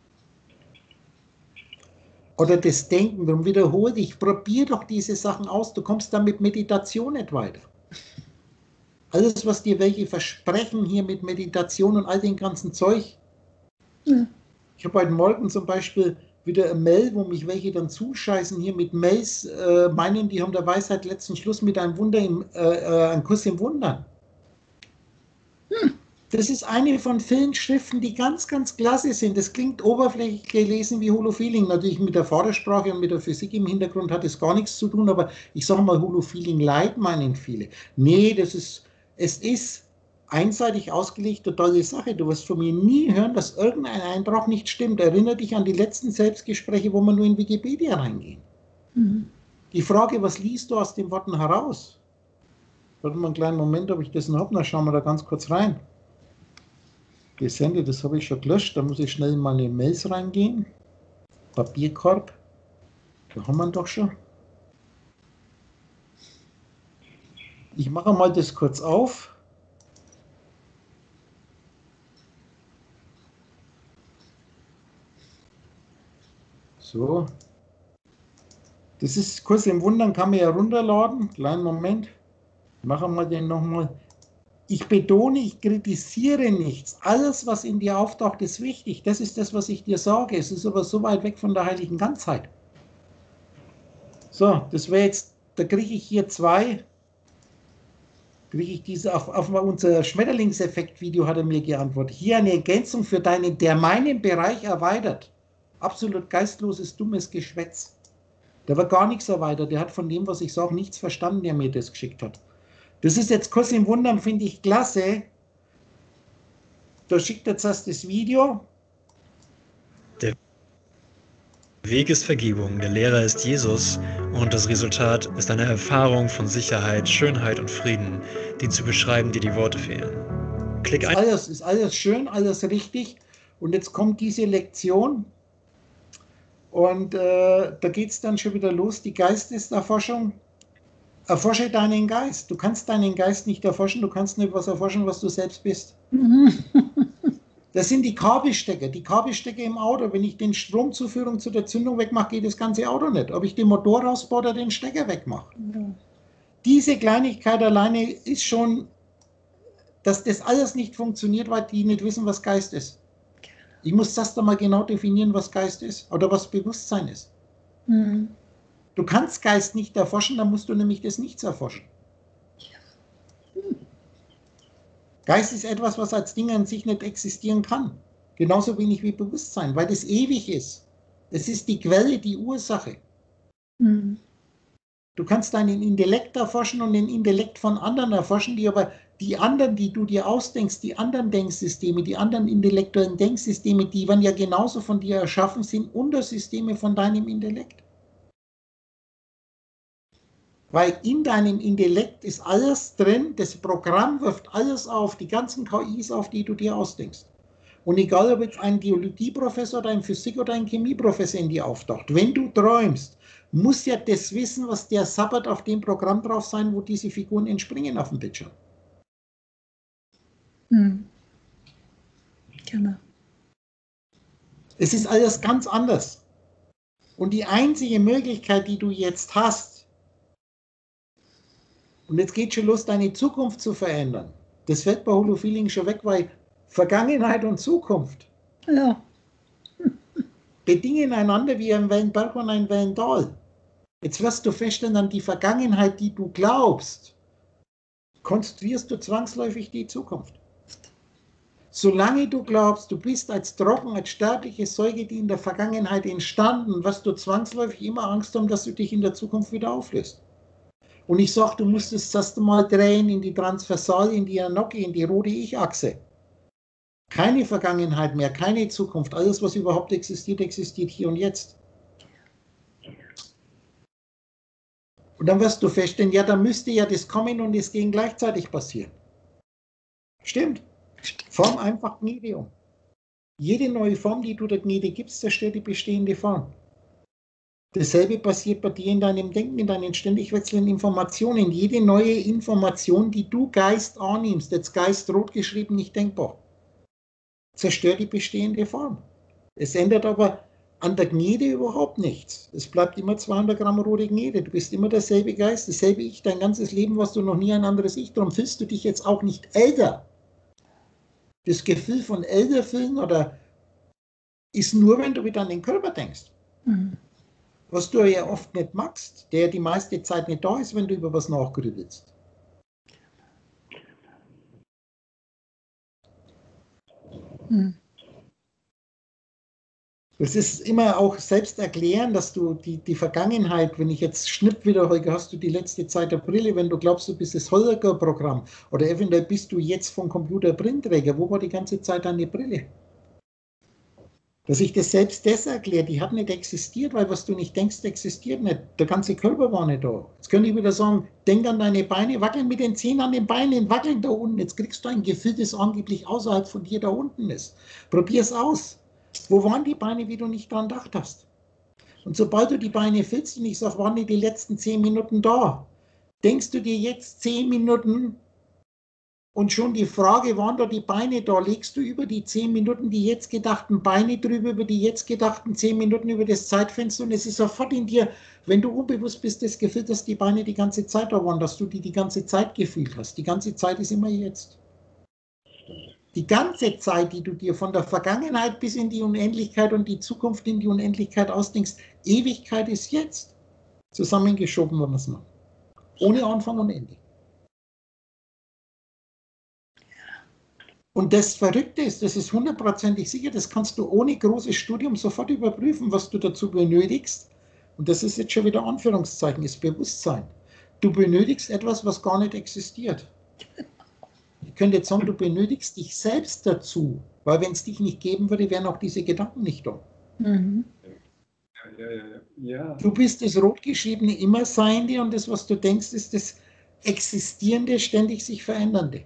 [SPEAKER 1] Oder das Denken, darum wiederhole ich, probier doch diese Sachen aus, du kommst dann mit Meditation nicht weiter. Alles, was dir welche versprechen hier mit Meditation und all dem ganzen Zeug. Ja. Ich habe heute Morgen zum Beispiel wieder ein Mail, wo mich welche dann zuscheißen hier mit Mails, äh, meinen, die haben der Weisheit letzten Schluss mit einem Wunder, im, äh, ein Kuss im Wundern. Hm. Das ist eine von vielen Schriften, die ganz, ganz klasse sind. Das klingt oberflächlich gelesen wie Holofeeling. Natürlich mit der Vordersprache und mit der Physik im Hintergrund hat es gar nichts zu tun, aber ich sage mal, Holofeeling light meinen viele. Nee, das ist, es ist einseitig ausgelegt, eine tolle Sache. Du wirst von mir nie hören, dass irgendein Eintrag nicht stimmt. Erinnere dich an die letzten Selbstgespräche, wo wir nur in Wikipedia reingehen. Mhm. Die Frage, was liest du aus den Worten heraus? Warte mal einen kleinen Moment, ob ich das noch habe. Na, schauen wir da ganz kurz rein. Gesendet, das habe ich schon gelöscht, da muss ich schnell in meine Mails reingehen. Papierkorb. Da haben wir ihn doch schon. Ich mache mal das kurz auf. So. Das ist Kurs im Wundern, kann man ja runterladen. Kleinen Moment. Machen wir den nochmal. Ich betone, ich kritisiere nichts. Alles, was in dir auftaucht, ist wichtig. Das ist das, was ich dir sage. Es ist aber so weit weg von der heiligen Ganzheit. So, das wäre jetzt, da kriege ich hier zwei, kriege ich diese, auf, auf unser Schmetterlingseffekt-Video hat er mir geantwortet. Hier eine Ergänzung für deinen, der meinen Bereich erweitert. Absolut geistloses, dummes Geschwätz. Der war gar nichts erweitert. Der hat von dem, was ich sage, nichts verstanden, der mir das geschickt hat. Das ist jetzt Kurs im Wundern, finde ich klasse. Da schickt er jetzt das Video.
[SPEAKER 4] Der Weg ist Vergebung, der Lehrer ist Jesus und das Resultat ist eine Erfahrung von Sicherheit, Schönheit und Frieden, die zu beschreiben, dir die Worte fehlen. Klick ein.
[SPEAKER 1] Alles ist alles schön, alles richtig. Und jetzt kommt diese Lektion. Und äh, da geht es dann schon wieder los, die Geisteserforschung. Erforsche deinen Geist. Du kannst deinen Geist nicht erforschen, du kannst nicht was erforschen, was du selbst bist. Das sind die Kabelstecker, die Kabelstecker im Auto. Wenn ich den Stromzuführung zu der Zündung wegmache, geht das ganze Auto nicht. Ob ich den Motor rausbaue oder den Stecker wegmache. Ja. Diese Kleinigkeit alleine ist schon, dass das alles nicht funktioniert, weil die nicht wissen, was Geist ist. Ich muss das da mal genau definieren, was Geist ist oder was Bewusstsein ist. Mhm. Du kannst Geist nicht erforschen, dann musst du nämlich das Nichts erforschen. Hm. Geist ist etwas, was als Ding an sich nicht existieren kann. Genauso wenig wie Bewusstsein, weil das ewig ist. Es ist die Quelle, die Ursache. Mhm. Du kannst deinen Intellekt erforschen und den Intellekt von anderen erforschen, die aber die anderen, die du dir ausdenkst, die anderen Denksysteme, die anderen intellektuellen Denksysteme, die werden ja genauso von dir erschaffen, sind Untersysteme von deinem Intellekt. Weil in deinem Intellekt ist alles drin, das Programm wirft alles auf, die ganzen K Is auf, die du dir ausdenkst. Und egal, ob jetzt ein Biologieprofessor, ein Physik- oder ein Chemieprofessor in dir auftaucht, wenn du träumst, muss ja das wissen, was der sabbert, auf dem Programm drauf sein, wo diese Figuren entspringen auf dem Bildschirm. Hm. Genau. Es ist alles ganz anders. Und die einzige Möglichkeit, die du jetzt hast, und jetzt geht schon los, deine Zukunft zu verändern. Das fällt bei Holofeeling schon weg, weil Vergangenheit und Zukunft ja. bedingen einander wie ein Wellenberg und ein Wellental. Jetzt wirst du feststellen, an die Vergangenheit, die du glaubst, konstruierst du zwangsläufig die Zukunft. Solange du glaubst, du bist als Trocken, als sterbliche Säuge, die in der Vergangenheit entstanden, wirst du zwangsläufig immer Angst haben, dass du dich in der Zukunft wieder auflöst. Und ich sage, du musst es das erste Mal drehen in die Transversal, in die Anocke, in die rote Ich-Achse. Keine Vergangenheit mehr, keine Zukunft. Alles, was überhaupt existiert, existiert hier und jetzt. Und dann wirst du feststellen, ja, da müsste ja das Kommen und das Gehen gleichzeitig passieren. Stimmt. Form einfach Gnede um. Jede neue Form, die du der Gnede gibst, zerstört die bestehende Form. Dasselbe passiert bei dir in deinem Denken, in deinen ständig wechselnden Informationen. Jede neue Information, die du Geist annimmst, jetzt Geist rot geschrieben, nicht denkbar, zerstört die bestehende Form. Es ändert aber an der Gnede überhaupt nichts. Es bleibt immer zweihundert Gramm rote Gnede. Du bist immer derselbe Geist, dasselbe Ich, dein ganzes Leben, was du noch nie ein anderes Ich. Darum fühlst du dich jetzt auch nicht älter. Das Gefühl von älter fühlen oder ist nur, wenn du wieder an den Körper denkst. Mhm. Was du ja oft nicht magst, der die meiste Zeit nicht da ist, wenn du über was nachgrübelst. Hm. Das ist immer auch selbst erklären, dass du die, die Vergangenheit, wenn ich jetzt schnipp wieder, Holger, hast du die letzte Zeit der Brille, wenn du glaubst, du bist das Holger-Programm oder eventuell bist du jetzt vom Computer Brillenträger, wo war die ganze Zeit deine Brille? Dass ich das selbst das erkläre, die hat nicht existiert, weil was du nicht denkst, existiert nicht. Der ganze Körper war nicht da. Jetzt könnte ich wieder sagen, denk an deine Beine, wackeln mit den Zehen an den Beinen, wackeln da unten. Jetzt kriegst du ein Gefühl, das angeblich außerhalb von dir da unten ist. Probier es aus. Wo waren die Beine, wie du nicht dran gedacht hast? Und sobald du die Beine fühlst und ich sage, waren die, die letzten zehn Minuten da, denkst du dir jetzt zehn Minuten und schon die Frage, waren da die Beine da, legst du über die zehn Minuten die jetzt gedachten Beine drüber, über die jetzt gedachten zehn Minuten über das Zeitfenster und es ist sofort in dir, wenn du unbewusst bist, das Gefühl, dass die Beine die ganze Zeit da waren, dass du die die ganze Zeit gefühlt hast. Die ganze Zeit ist immer jetzt. Die ganze Zeit, die du dir von der Vergangenheit bis in die Unendlichkeit und die Zukunft in die Unendlichkeit ausdenkst, Ewigkeit ist jetzt. Zusammengeschoben, wenn man es macht. Ohne Anfang und Ende. Und das Verrückte ist, das ist hundertprozentig sicher, das kannst du ohne großes Studium sofort überprüfen, was du dazu benötigst. Und das ist jetzt schon wieder Anführungszeichen, ist Bewusstsein. Du benötigst etwas, was gar nicht existiert. Ich könnte jetzt sagen, du benötigst dich selbst dazu, weil wenn es dich nicht geben würde, wären auch diese Gedanken nicht da. Mhm. Ja, ja, ja, ja. Du bist das rotgeschriebene Immerseiende und das, was du denkst, ist das Existierende, ständig sich Verändernde.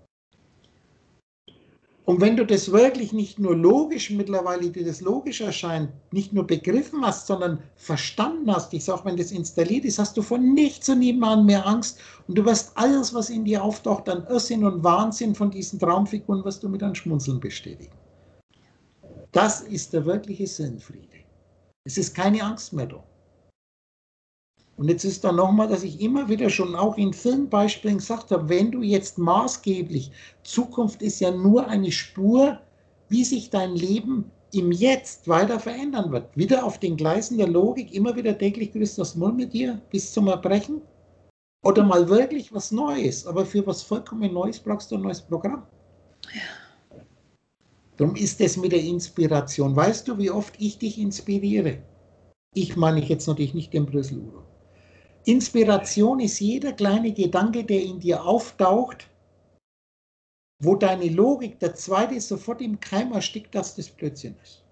[SPEAKER 1] Und wenn du das wirklich nicht nur logisch, mittlerweile dir das logisch erscheint, nicht nur begriffen hast, sondern verstanden hast, ich sage, wenn das installiert ist, hast du vor nichts und niemandem mehr Angst und du wirst alles, was in dir auftaucht, an Irrsinn und Wahnsinn von diesen Traumfiguren, was du mit einem Schmunzeln bestätigen. Das ist der wirkliche Sinnfriede. Es ist keine Angst mehr da. Und jetzt ist da nochmal, dass ich immer wieder schon auch in vielen Beispielen gesagt habe, wenn du jetzt maßgeblich, Zukunft ist ja nur eine Spur, wie sich dein Leben im Jetzt weiter verändern wird. Wieder auf den Gleisen der Logik, immer wieder täglich grüßt das Murr mit dir bis zum Erbrechen. Oder mal wirklich was Neues. Aber für was vollkommen Neues brauchst du ein neues Programm. Ja. Darum ist es mit der Inspiration. Weißt du, wie oft ich dich inspiriere? Ich meine ich jetzt natürlich nicht den Brüssel-Udo. Inspiration ist jeder kleine Gedanke, der in dir auftaucht, wo deine Logik, der zweite, sofort im Keim erstickt, dass das Blödsinn ist.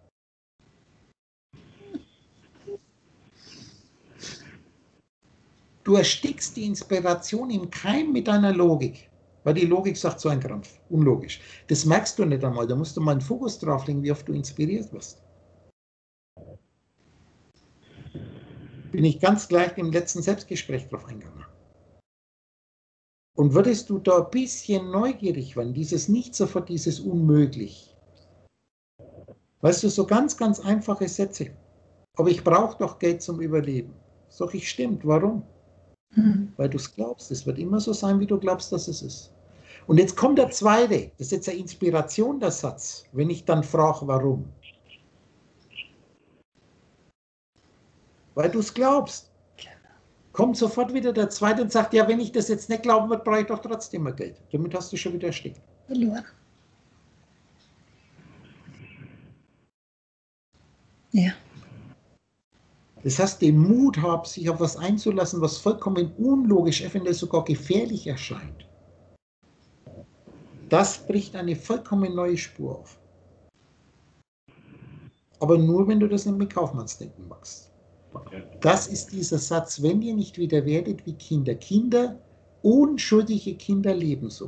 [SPEAKER 1] Du erstickst die Inspiration im Keim mit deiner Logik, weil die Logik sagt so ein Krampf, unlogisch. Das merkst du nicht einmal, da musst du mal einen Fokus drauflegen, wie oft du inspiriert wirst. Bin ich ganz gleich im letzten Selbstgespräch drauf eingegangen. Und würdest du da ein bisschen neugierig werden, dieses nicht sofort, dieses unmöglich. Weißt du, so ganz, ganz einfache Sätze. Aber ich brauche doch Geld zum Überleben. Sag ich, stimmt. Warum? Mhm. Weil du es glaubst. Es wird immer so sein, wie du glaubst, dass es ist. Und jetzt kommt der zweite. Das ist jetzt eine Inspiration, der Satz. Wenn ich dann frage, warum? Weil du es glaubst. Kommt sofort wieder der Zweite und sagt, ja, wenn ich das jetzt nicht glauben würde, brauche ich doch trotzdem mehr Geld. Damit hast du schon wieder erstickt. Ja. Das heißt, den Mut haben, sich auf was einzulassen, was vollkommen unlogisch, eventuell sogar gefährlich erscheint. Das bricht eine vollkommen neue Spur auf. Aber nur, wenn du das nicht mit Kaufmannsdenken machst. Das ist dieser Satz, wenn ihr nicht wieder werdet wie Kinder. Kinder, unschuldige Kinder leben so.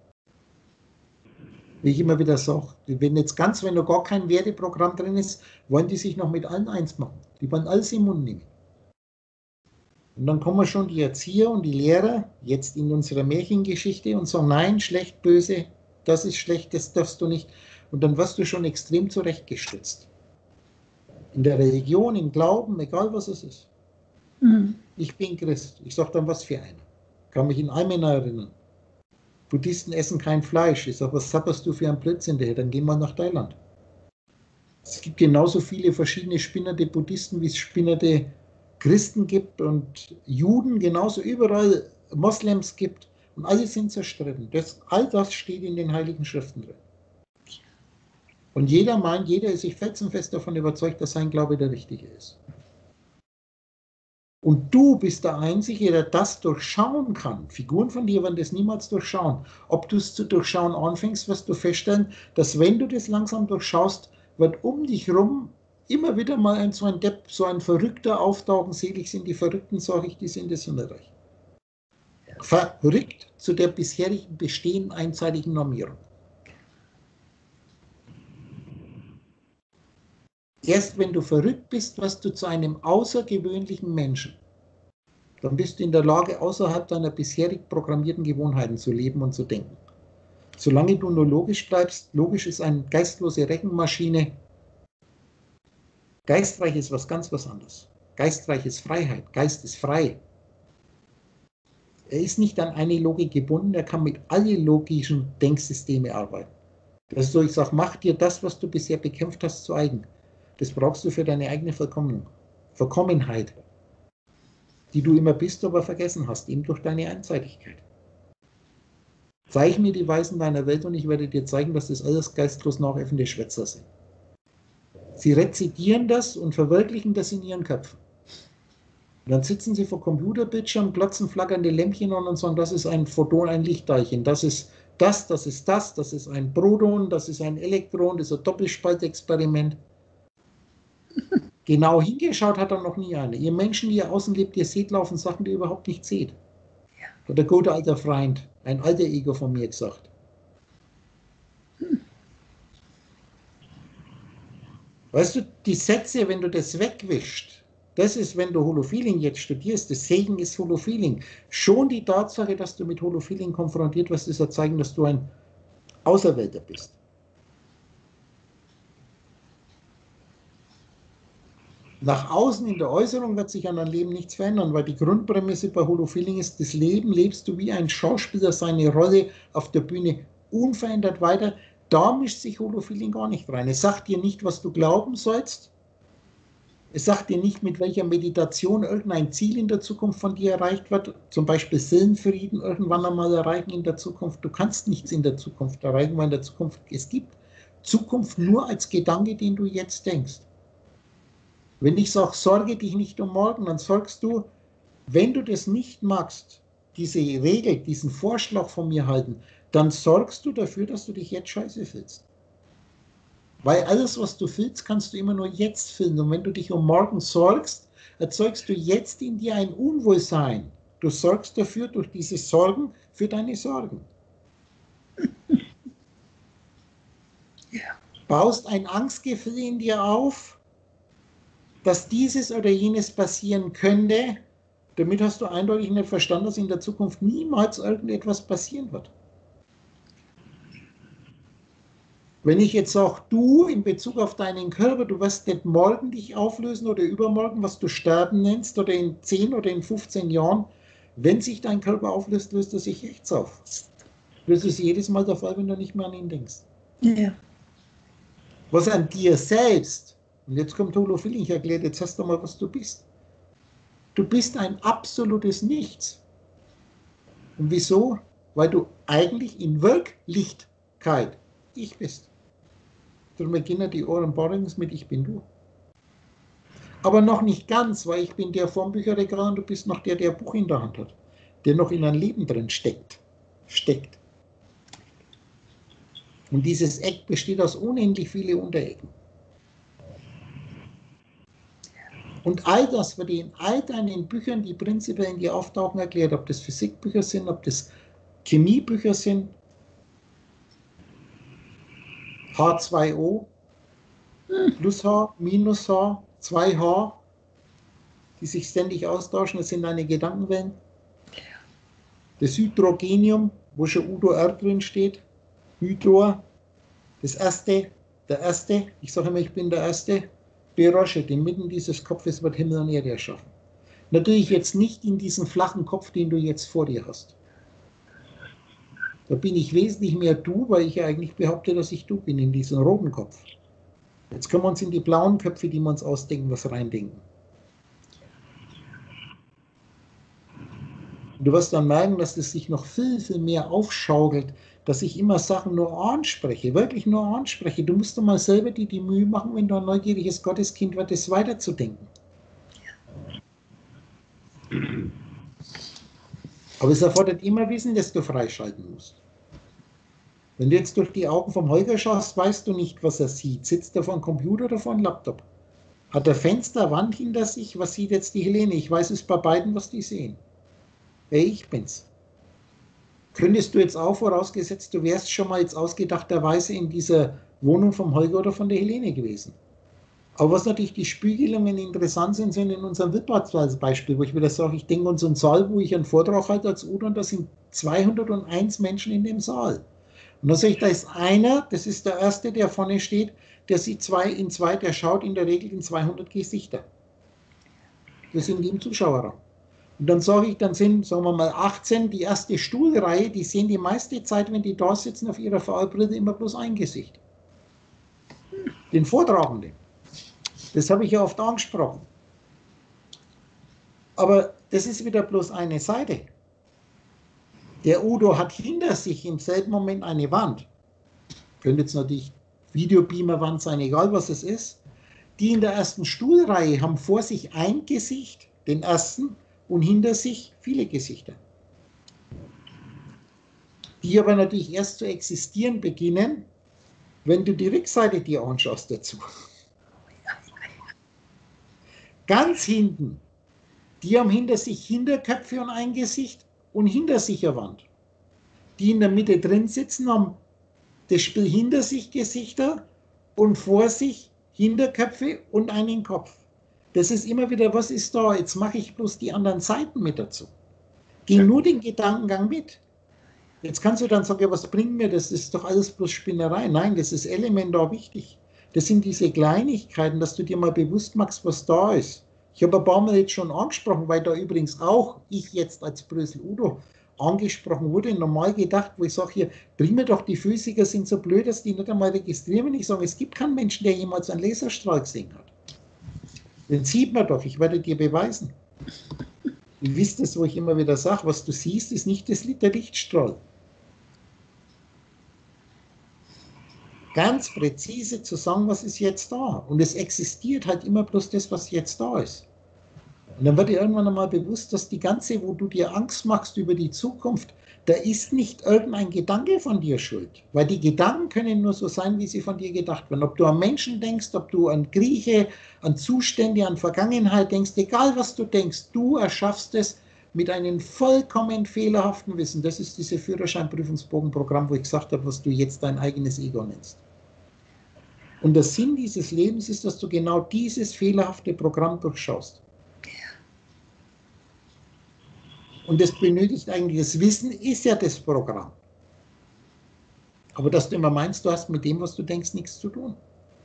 [SPEAKER 1] Wie ich immer wieder sage, wenn jetzt ganz, wenn noch gar kein Werteprogramm drin ist, wollen die sich noch mit allen eins machen. Die wollen alles im Mund nehmen. Und dann kommen schon die Erzieher und die Lehrer, jetzt in unserer Märchengeschichte, und sagen, nein, schlecht, böse, das ist schlecht, das darfst du nicht. Und dann wirst du schon extrem zurechtgestutzt. In der Religion, im Glauben, egal was es ist. Mhm. Ich bin Christ. Ich sage dann, was für einer. Kann mich in einmal erinnern. Buddhisten essen kein Fleisch. Ich sage, was sapperst du für ein Blödsinn daher? Dann gehen wir nach Thailand. Es gibt genauso viele verschiedene spinnerte Buddhisten, wie es spinnerte Christen gibt und Juden, genauso überall Moslems gibt. Und alle sind zerstritten. Das, all das steht in den Heiligen Schriften drin. Und jeder meint, jeder ist sich felsenfest davon überzeugt, dass sein Glaube der richtige ist. Und du bist der Einzige, der das durchschauen kann. Figuren von dir werden das niemals durchschauen. Ob du es zu durchschauen anfängst, wirst du feststellen, dass wenn du das langsam durchschaust, wird um dich rum immer wieder mal ein so ein Depp, so ein Verrückter auftauchen. Selig sind die Verrückten, sage ich, die sind das Sünderreich. Verrückt zu der bisherigen bestehenden einseitigen Normierung. Erst wenn du verrückt bist, wirst du zu einem außergewöhnlichen Menschen. Dann bist du in der Lage, außerhalb deiner bisherig programmierten Gewohnheiten zu leben und zu denken. Solange du nur logisch bleibst, logisch ist eine geistlose Rechenmaschine. Geistreich ist was ganz was anderes. Geistreich ist Freiheit. Geist ist frei. Er ist nicht an eine Logik gebunden, er kann mit allen logischen Denksystemen arbeiten. Das ist so, ich sage, mach dir das, was du bisher bekämpft hast, zu eigen. Das brauchst du für deine eigene Verkommnung. Verkommenheit, die du immer bist, aber vergessen hast, eben durch deine Einseitigkeit. Zeig mir die Weisen deiner Welt und ich werde dir zeigen, dass das alles geistlos nachäffende Schwätzer sind. Sie rezitieren das und verwirklichen das in ihren Köpfen. Und dann sitzen sie vor Computerbildschirm, glotzen flackernde Lämpchen an und sagen, das ist ein Photon, ein Lichtteilchen, das ist das, das ist das, das ist ein Proton, das ist ein Elektron, das ist ein Doppelspaltexperiment. Genau hingeschaut hat er noch nie einer. Ihr Menschen, die ihr außen lebt, ihr seht laufen Sachen, die ihr überhaupt nicht seht. Ja. Hat der gute alter Freund, ein alter Ego von mir gesagt. Hm. Weißt du, die Sätze, wenn du das wegwischst, das ist, wenn du Holofeeling jetzt studierst, das Segen ist Holofeeling. Schon die Tatsache, dass du mit Holofeeling konfrontiert wirst, ist ja zeigen, dass du ein Außerwelter bist. Nach außen in der Äußerung wird sich an deinem Leben nichts verändern, weil die Grundprämisse bei Holofeeling ist, das Leben lebst du wie ein Schauspieler seine Rolle auf der Bühne unverändert weiter. Da mischt sich Holofeeling gar nicht rein. Es sagt dir nicht, was du glauben sollst. Es sagt dir nicht, mit welcher Meditation irgendein Ziel in der Zukunft von dir erreicht wird. Zum Beispiel Seelenfrieden irgendwann einmal erreichen in der Zukunft. Du kannst nichts in der Zukunft erreichen, weil in der Zukunft es gibt Zukunft nur als Gedanke, den du jetzt denkst. Wenn ich sage, sorge dich nicht um morgen, dann sorgst du, wenn du das nicht magst, diese Regel, diesen Vorschlag von mir halten, dann sorgst du dafür, dass du dich jetzt scheiße fühlst. Weil alles, was du fühlst, kannst du immer nur jetzt fühlen. Und wenn du dich um morgen sorgst, erzeugst du jetzt in dir ein Unwohlsein. Du sorgst dafür, durch diese Sorgen, für deine Sorgen. Ja. Baust ein Angstgefühl in dir auf, dass dieses oder jenes passieren könnte. Damit hast du eindeutig nicht verstanden, dass in der Zukunft niemals irgendetwas passieren wird. Wenn ich jetzt sage, du in Bezug auf deinen Körper, du wirst nicht morgen dich auflösen oder übermorgen, was du sterben nennst, oder in zehn oder in fünfzehn Jahren, wenn sich dein Körper auflöst, löst er sich rechts auf. Das ist jedes Mal der Fall, wenn du nicht mehr an ihn denkst. Ja. Was an dir selbst, und jetzt kommt Holofeeling, ich erkläre, jetzt hast du mal, was du bist. Du bist ein absolutes Nichts. Und wieso? Weil du eigentlich in Wirklichkeit ich bist. Darum beginnen die Ohren mit Ich bin du. Aber noch nicht ganz, weil ich bin der vom Bücherregal und du bist noch der, der ein Buch in der Hand hat, der noch in ein Leben drin steckt. Steckt. Und dieses Eck besteht aus unendlich vielen Unterecken. Und all das wird in all deinen Büchern, die prinzipiell in dir auftauchen, erklärt, ob das Physikbücher sind, ob das Chemiebücher sind, H zwei O, plus H, minus H, zwei H, die sich ständig austauschen, das sind deine Gedankenwellen. Das Hydrogenium, wo schon Udo R drin steht, Hydro, das erste, der erste, ich sage immer, ich bin der erste, Berosche, inmitten dieses Kopfes wird Himmel und Erde erschaffen. Natürlich jetzt nicht in diesem flachen Kopf, den du jetzt vor dir hast. Da bin ich wesentlich mehr du, weil ich ja eigentlich behaupte, dass ich du bin, in diesem roten Kopf. Jetzt können wir uns in die blauen Köpfe, die wir uns ausdenken, was reindenken. Und du wirst dann merken, dass es sich noch viel, viel mehr aufschaukelt, dass ich immer Sachen nur anspreche, wirklich nur anspreche. Du musst doch mal selber dir die Mühe machen, wenn du ein neugieriges Gotteskind wirst, das weiterzudenken. Aber es erfordert immer Wissen, das du freischalten musst. Wenn du jetzt durch die Augen vom Holger schaust, weißt du nicht, was er sieht. Sitzt er vor einem Computer oder vor einem Laptop? Hat er Fenster, Wand hinter sich? Was sieht jetzt die Helene? Ich weiß es bei beiden, was die sehen. Hey, ich bin's. Könntest du jetzt auch, vorausgesetzt, du wärst schon mal jetzt ausgedachterweise in dieser Wohnung vom Holger oder von der Helene gewesen. Aber was natürlich die Spiegelungen interessant sind, sind in unserem Wittwatz-Beispiel, wo ich wieder sage, ich denke an so einen Saal, wo ich einen Vortrag halte als Udo und da sind zweihunderteins Menschen in dem Saal. Und da sage ich, da ist einer, das ist der Erste, der vorne steht, der sieht zwei in zwei, der schaut in der Regel in zweihundert Gesichter. Das sind die im Zuschauerraum. Und dann sage ich, dann sind, sagen wir mal, achtzehn, die erste Stuhlreihe, die sehen die meiste Zeit, wenn die da sitzen, auf ihrer V R-Brille immer bloß ein Gesicht. Den Vortragenden. Das habe ich ja oft angesprochen. Aber das ist wieder bloß eine Seite. Der Udo hat hinter sich im selben Moment eine Wand. Könnte jetzt natürlich Videobeamerwand sein, egal was es ist. Die in der ersten Stuhlreihe haben vor sich ein Gesicht, den ersten, und hinter sich viele Gesichter. Die aber natürlich erst zu existieren beginnen, wenn du die Rückseite dir anschaust dazu. Ganz hinten, die haben hinter sich Hinterköpfe und ein Gesicht und hinter sich eine Wand. Die in der Mitte drin sitzen, haben das Spiel hinter sich Gesichter und vor sich Hinterköpfe und einen Kopf. Das ist immer wieder, was ist da? Jetzt mache ich bloß die anderen Seiten mit dazu. Geh nur den Gedankengang mit. Jetzt kannst du dann sagen, ja, was bringt mir das? Das ist doch alles bloß Spinnerei. Nein, das ist elementar wichtig. Das sind diese Kleinigkeiten, dass du dir mal bewusst machst, was da ist. Ich habe ein paar Mal jetzt schon angesprochen, weil da übrigens auch ich jetzt als Brösel Udo angesprochen wurde, normal gedacht, wo ich sage hier, bring mir doch, die Physiker sind so blöd, dass die nicht einmal registrieren, wenn ich sage, es gibt keinen Menschen, der jemals einen Laserstrahl gesehen hat. Den sieht man doch, ich werde dir beweisen. Ihr wisst es, wo ich immer wieder sage, was du siehst, ist nicht das Licht, der Lichtstrahl. Ganz präzise zu sagen, was ist jetzt da. Und es existiert halt immer bloß das, was jetzt da ist. Und dann wird dir irgendwann einmal bewusst, dass die ganze, wo du dir Angst machst über die Zukunft, da ist nicht irgendein Gedanke von dir schuld. Weil die Gedanken können nur so sein, wie sie von dir gedacht werden. Ob du an Menschen denkst, ob du an Grieche, an Zustände, an Vergangenheit denkst, egal was du denkst, du erschaffst es mit einem vollkommen fehlerhaften Wissen. Das ist dieses Führerscheinprüfungsbogenprogramm, wo ich gesagt habe, was du jetzt dein eigenes Ego nennst. Und der Sinn dieses Lebens ist, dass du genau dieses fehlerhafte Programm durchschaust. Und das benötigt eigentlich, das Wissen ist ja das Programm. Aber dass du immer meinst, du hast mit dem, was du denkst, nichts zu tun.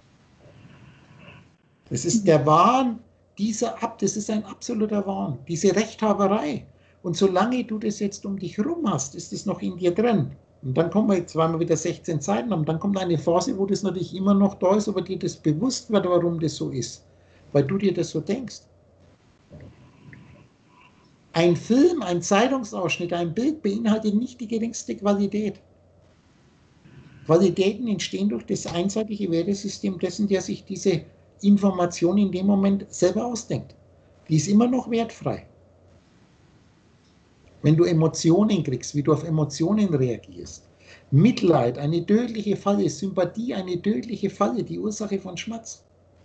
[SPEAKER 1] Das ist der Wahn, dieser Ab, das ist ein absoluter Wahn, diese Rechthaberei. Und solange du das jetzt um dich herum hast, ist es noch in dir drin. Und dann kommen wir jetzt zweimal wieder sechzehn Seiten haben, dann kommt eine Phase, wo das natürlich immer noch da ist, aber dir das bewusst wird, warum das so ist. Weil du dir das so denkst. Ein Film, ein Zeitungsausschnitt, ein Bild beinhaltet nicht die geringste Qualität. Qualitäten entstehen durch das einseitige Wertesystem dessen, der sich diese Information in dem Moment selber ausdenkt. Die ist immer noch wertfrei. Wenn du Emotionen kriegst, wie du auf Emotionen reagierst, Mitleid, eine tödliche Falle, Sympathie, eine tödliche Falle, die Ursache von Schmerz.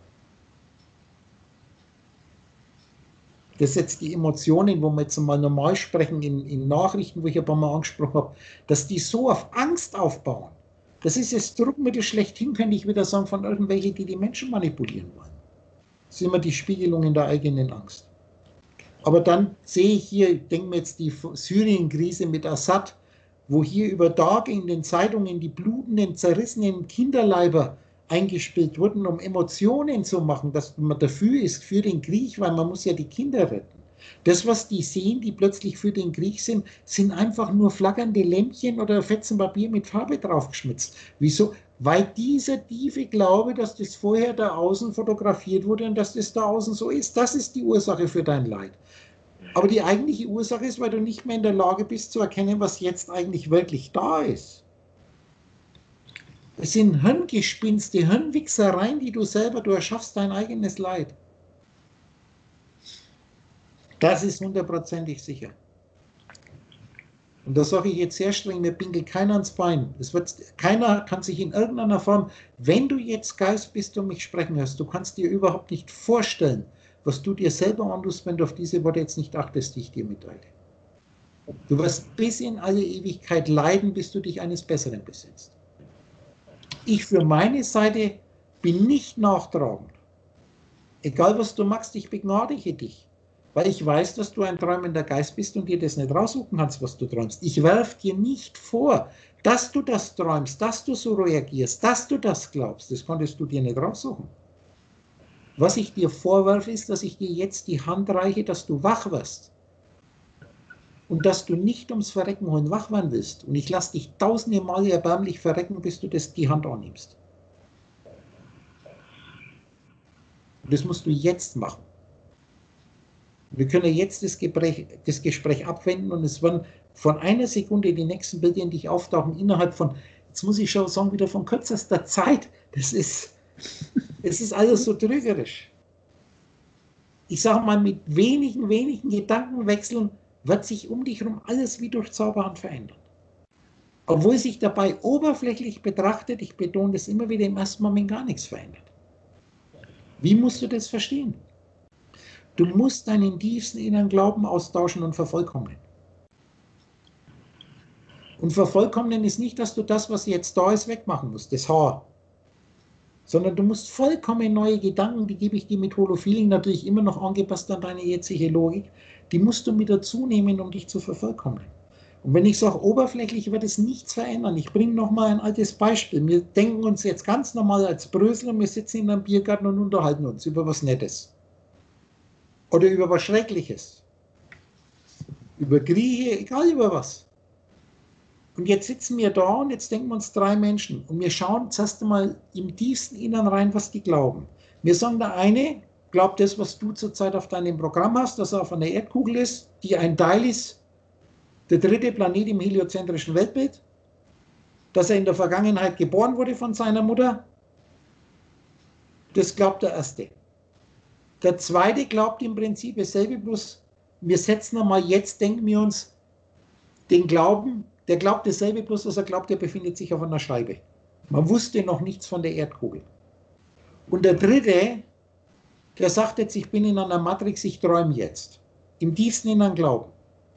[SPEAKER 1] Das jetzt die Emotionen, wo wir jetzt mal normal sprechen in, in Nachrichten, wo ich ein paar Mal angesprochen habe, dass die so auf Angst aufbauen. Das ist das Druckmittel schlechthin, könnte ich wieder sagen, von irgendwelchen, die die Menschen manipulieren wollen. Das ist immer die Spiegelung in der eigenen Angst. Aber dann sehe ich hier, ich denke mir jetzt die Syrien-Krise mit Assad, wo hier über Tage in den Zeitungen die blutenden, zerrissenen Kinderleiber eingespielt wurden, um Emotionen zu machen, dass man dafür ist, für den Krieg, weil man muss ja die Kinder retten. Das, was die sehen, die plötzlich für den Krieg sind, sind einfach nur flackernde Lämpchen oder Fetzen Papier mit Farbe draufgeschmitzt. Wieso? Weil dieser tiefe Glaube, dass das vorher da außen fotografiert wurde und dass das da außen so ist, das ist die Ursache für dein Leid. Aber die eigentliche Ursache ist, weil du nicht mehr in der Lage bist zu erkennen, was jetzt eigentlich wirklich da ist. Es sind Hirngespinste, Hirnwichsereien, die du selber, du erschaffst dein eigenes Leid. Das ist hundertprozentig sicher. Und das sage ich jetzt sehr streng, mir pinkelt keiner ans Bein. Es wird, keiner kann sich in irgendeiner Form, wenn du jetzt Geist bist und mich sprechen hörst, du kannst dir überhaupt nicht vorstellen, was du dir selber antust, wenn du auf diese Worte jetzt nicht achtest, die ich dir mitteile. Du wirst bis in alle Ewigkeit leiden, bis du dich eines Besseren besitzt. Ich für meine Seite bin nicht nachtragend. Egal was du machst, ich begnadige dich. Weil ich weiß, dass du ein träumender Geist bist und dir das nicht raussuchen kannst, was du träumst. Ich werfe dir nicht vor, dass du das träumst, dass du so reagierst, dass du das glaubst. Das konntest du dir nicht raussuchen. Was ich dir vorwerfe, ist, dass ich dir jetzt die Hand reiche, dass du wach wirst. Und dass du nicht ums Verrecken holen wach werden willst. Und ich lasse dich tausende Mal erbärmlich verrecken, bis du das, die Hand annimmst. Und das musst du jetzt machen. Wir können jetzt das Gespräch, das Gespräch abwenden und es werden von einer Sekunde die nächsten Bilder in dich auftauchen, innerhalb von, jetzt muss ich schon sagen, wieder von kürzester Zeit. Das ist, das ist alles so trügerisch. Ich sage mal, mit wenigen, wenigen Gedankenwechseln wird sich um dich herum alles wie durch Zauberhand verändern. Obwohl sich dabei oberflächlich betrachtet, ich betone das immer wieder, im ersten Moment gar nichts verändert. Wie musst du das verstehen? Du musst deinen tiefsten inneren Glauben austauschen und vervollkommnen. Und vervollkommnen ist nicht, dass du das, was jetzt da ist, wegmachen musst, das Haar. Sondern du musst vollkommen neue Gedanken, die gebe ich dir mit Holofeeling natürlich immer noch angepasst an deine jetzige Logik, die musst du mit dazu nehmen, um dich zu vervollkommnen. Und wenn ich sage, oberflächlich wird es nichts verändern. Ich bringe nochmal ein altes Beispiel. Wir denken uns jetzt ganz normal als Brösel und wir sitzen in einem Biergarten und unterhalten uns über was Nettes. Oder über was Schreckliches. Über Grieche, egal über was. Und jetzt sitzen wir da und jetzt denken wir uns drei Menschen. Und wir schauen zuerst einmal im tiefsten Innern rein, was die glauben. Wir sagen, der eine glaubt das, was du zurzeit auf deinem Programm hast, dass er auf einer Erdkugel ist, die ein Teil ist, der dritte Planet im heliozentrischen Weltbild, dass er in der Vergangenheit geboren wurde von seiner Mutter. Das glaubt der Erste. Der Zweite glaubt im Prinzip dasselbe, bloß wir setzen einmal jetzt, denken wir uns, den Glauben, der glaubt dasselbe, bloß dass er glaubt, er befindet sich auf einer Scheibe. Man wusste noch nichts von der Erdkugel. Und der Dritte, der sagt jetzt, ich bin in einer Matrix, ich träume jetzt. Im tiefsten Innern Glauben.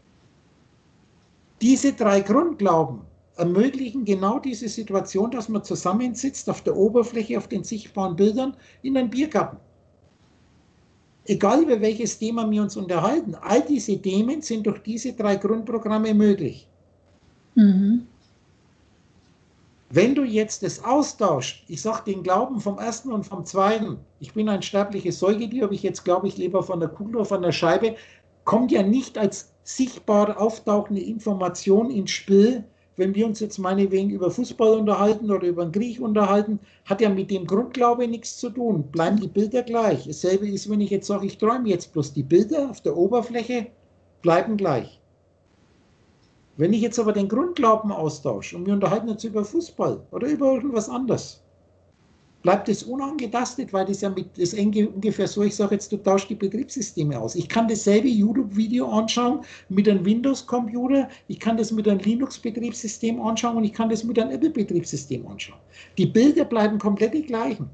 [SPEAKER 1] Diese drei Grundglauben ermöglichen genau diese Situation, dass man zusammensitzt auf der Oberfläche, auf den sichtbaren Bildern in einem Biergarten. Egal über welches Thema wir uns unterhalten, all diese Themen sind durch diese drei Grundprogramme möglich. Mhm. Wenn du jetzt das austauscht, ich sage den Glauben vom ersten und vom zweiten, ich bin ein sterbliches Säugetier, ob ich jetzt glaube, ich lebe auf einer Kugel, auf einer Scheibe, kommt ja nicht als sichtbar auftauchende Information ins Spiel, wenn wir uns jetzt meinetwegen über Fußball unterhalten oder über einen Krieg unterhalten, hat ja mit dem Grundglaube nichts zu tun. Bleiben die Bilder gleich. Dasselbe ist, wenn ich jetzt sage, ich träume jetzt bloß, die Bilder auf der Oberfläche bleiben gleich. Wenn ich jetzt aber den Grundglauben austausche und wir unterhalten uns über Fußball oder über irgendwas anderes, bleibt es unangetastet, weil das ja mit, das ungefähr so, ich sage jetzt, du tauschst die Betriebssysteme aus. Ich kann dasselbe YouTube-Video anschauen mit einem Windows-Computer, ich kann das mit einem Linux-Betriebssystem anschauen und ich kann das mit einem Apple-Betriebssystem anschauen. Die Bilder bleiben komplett die gleichen.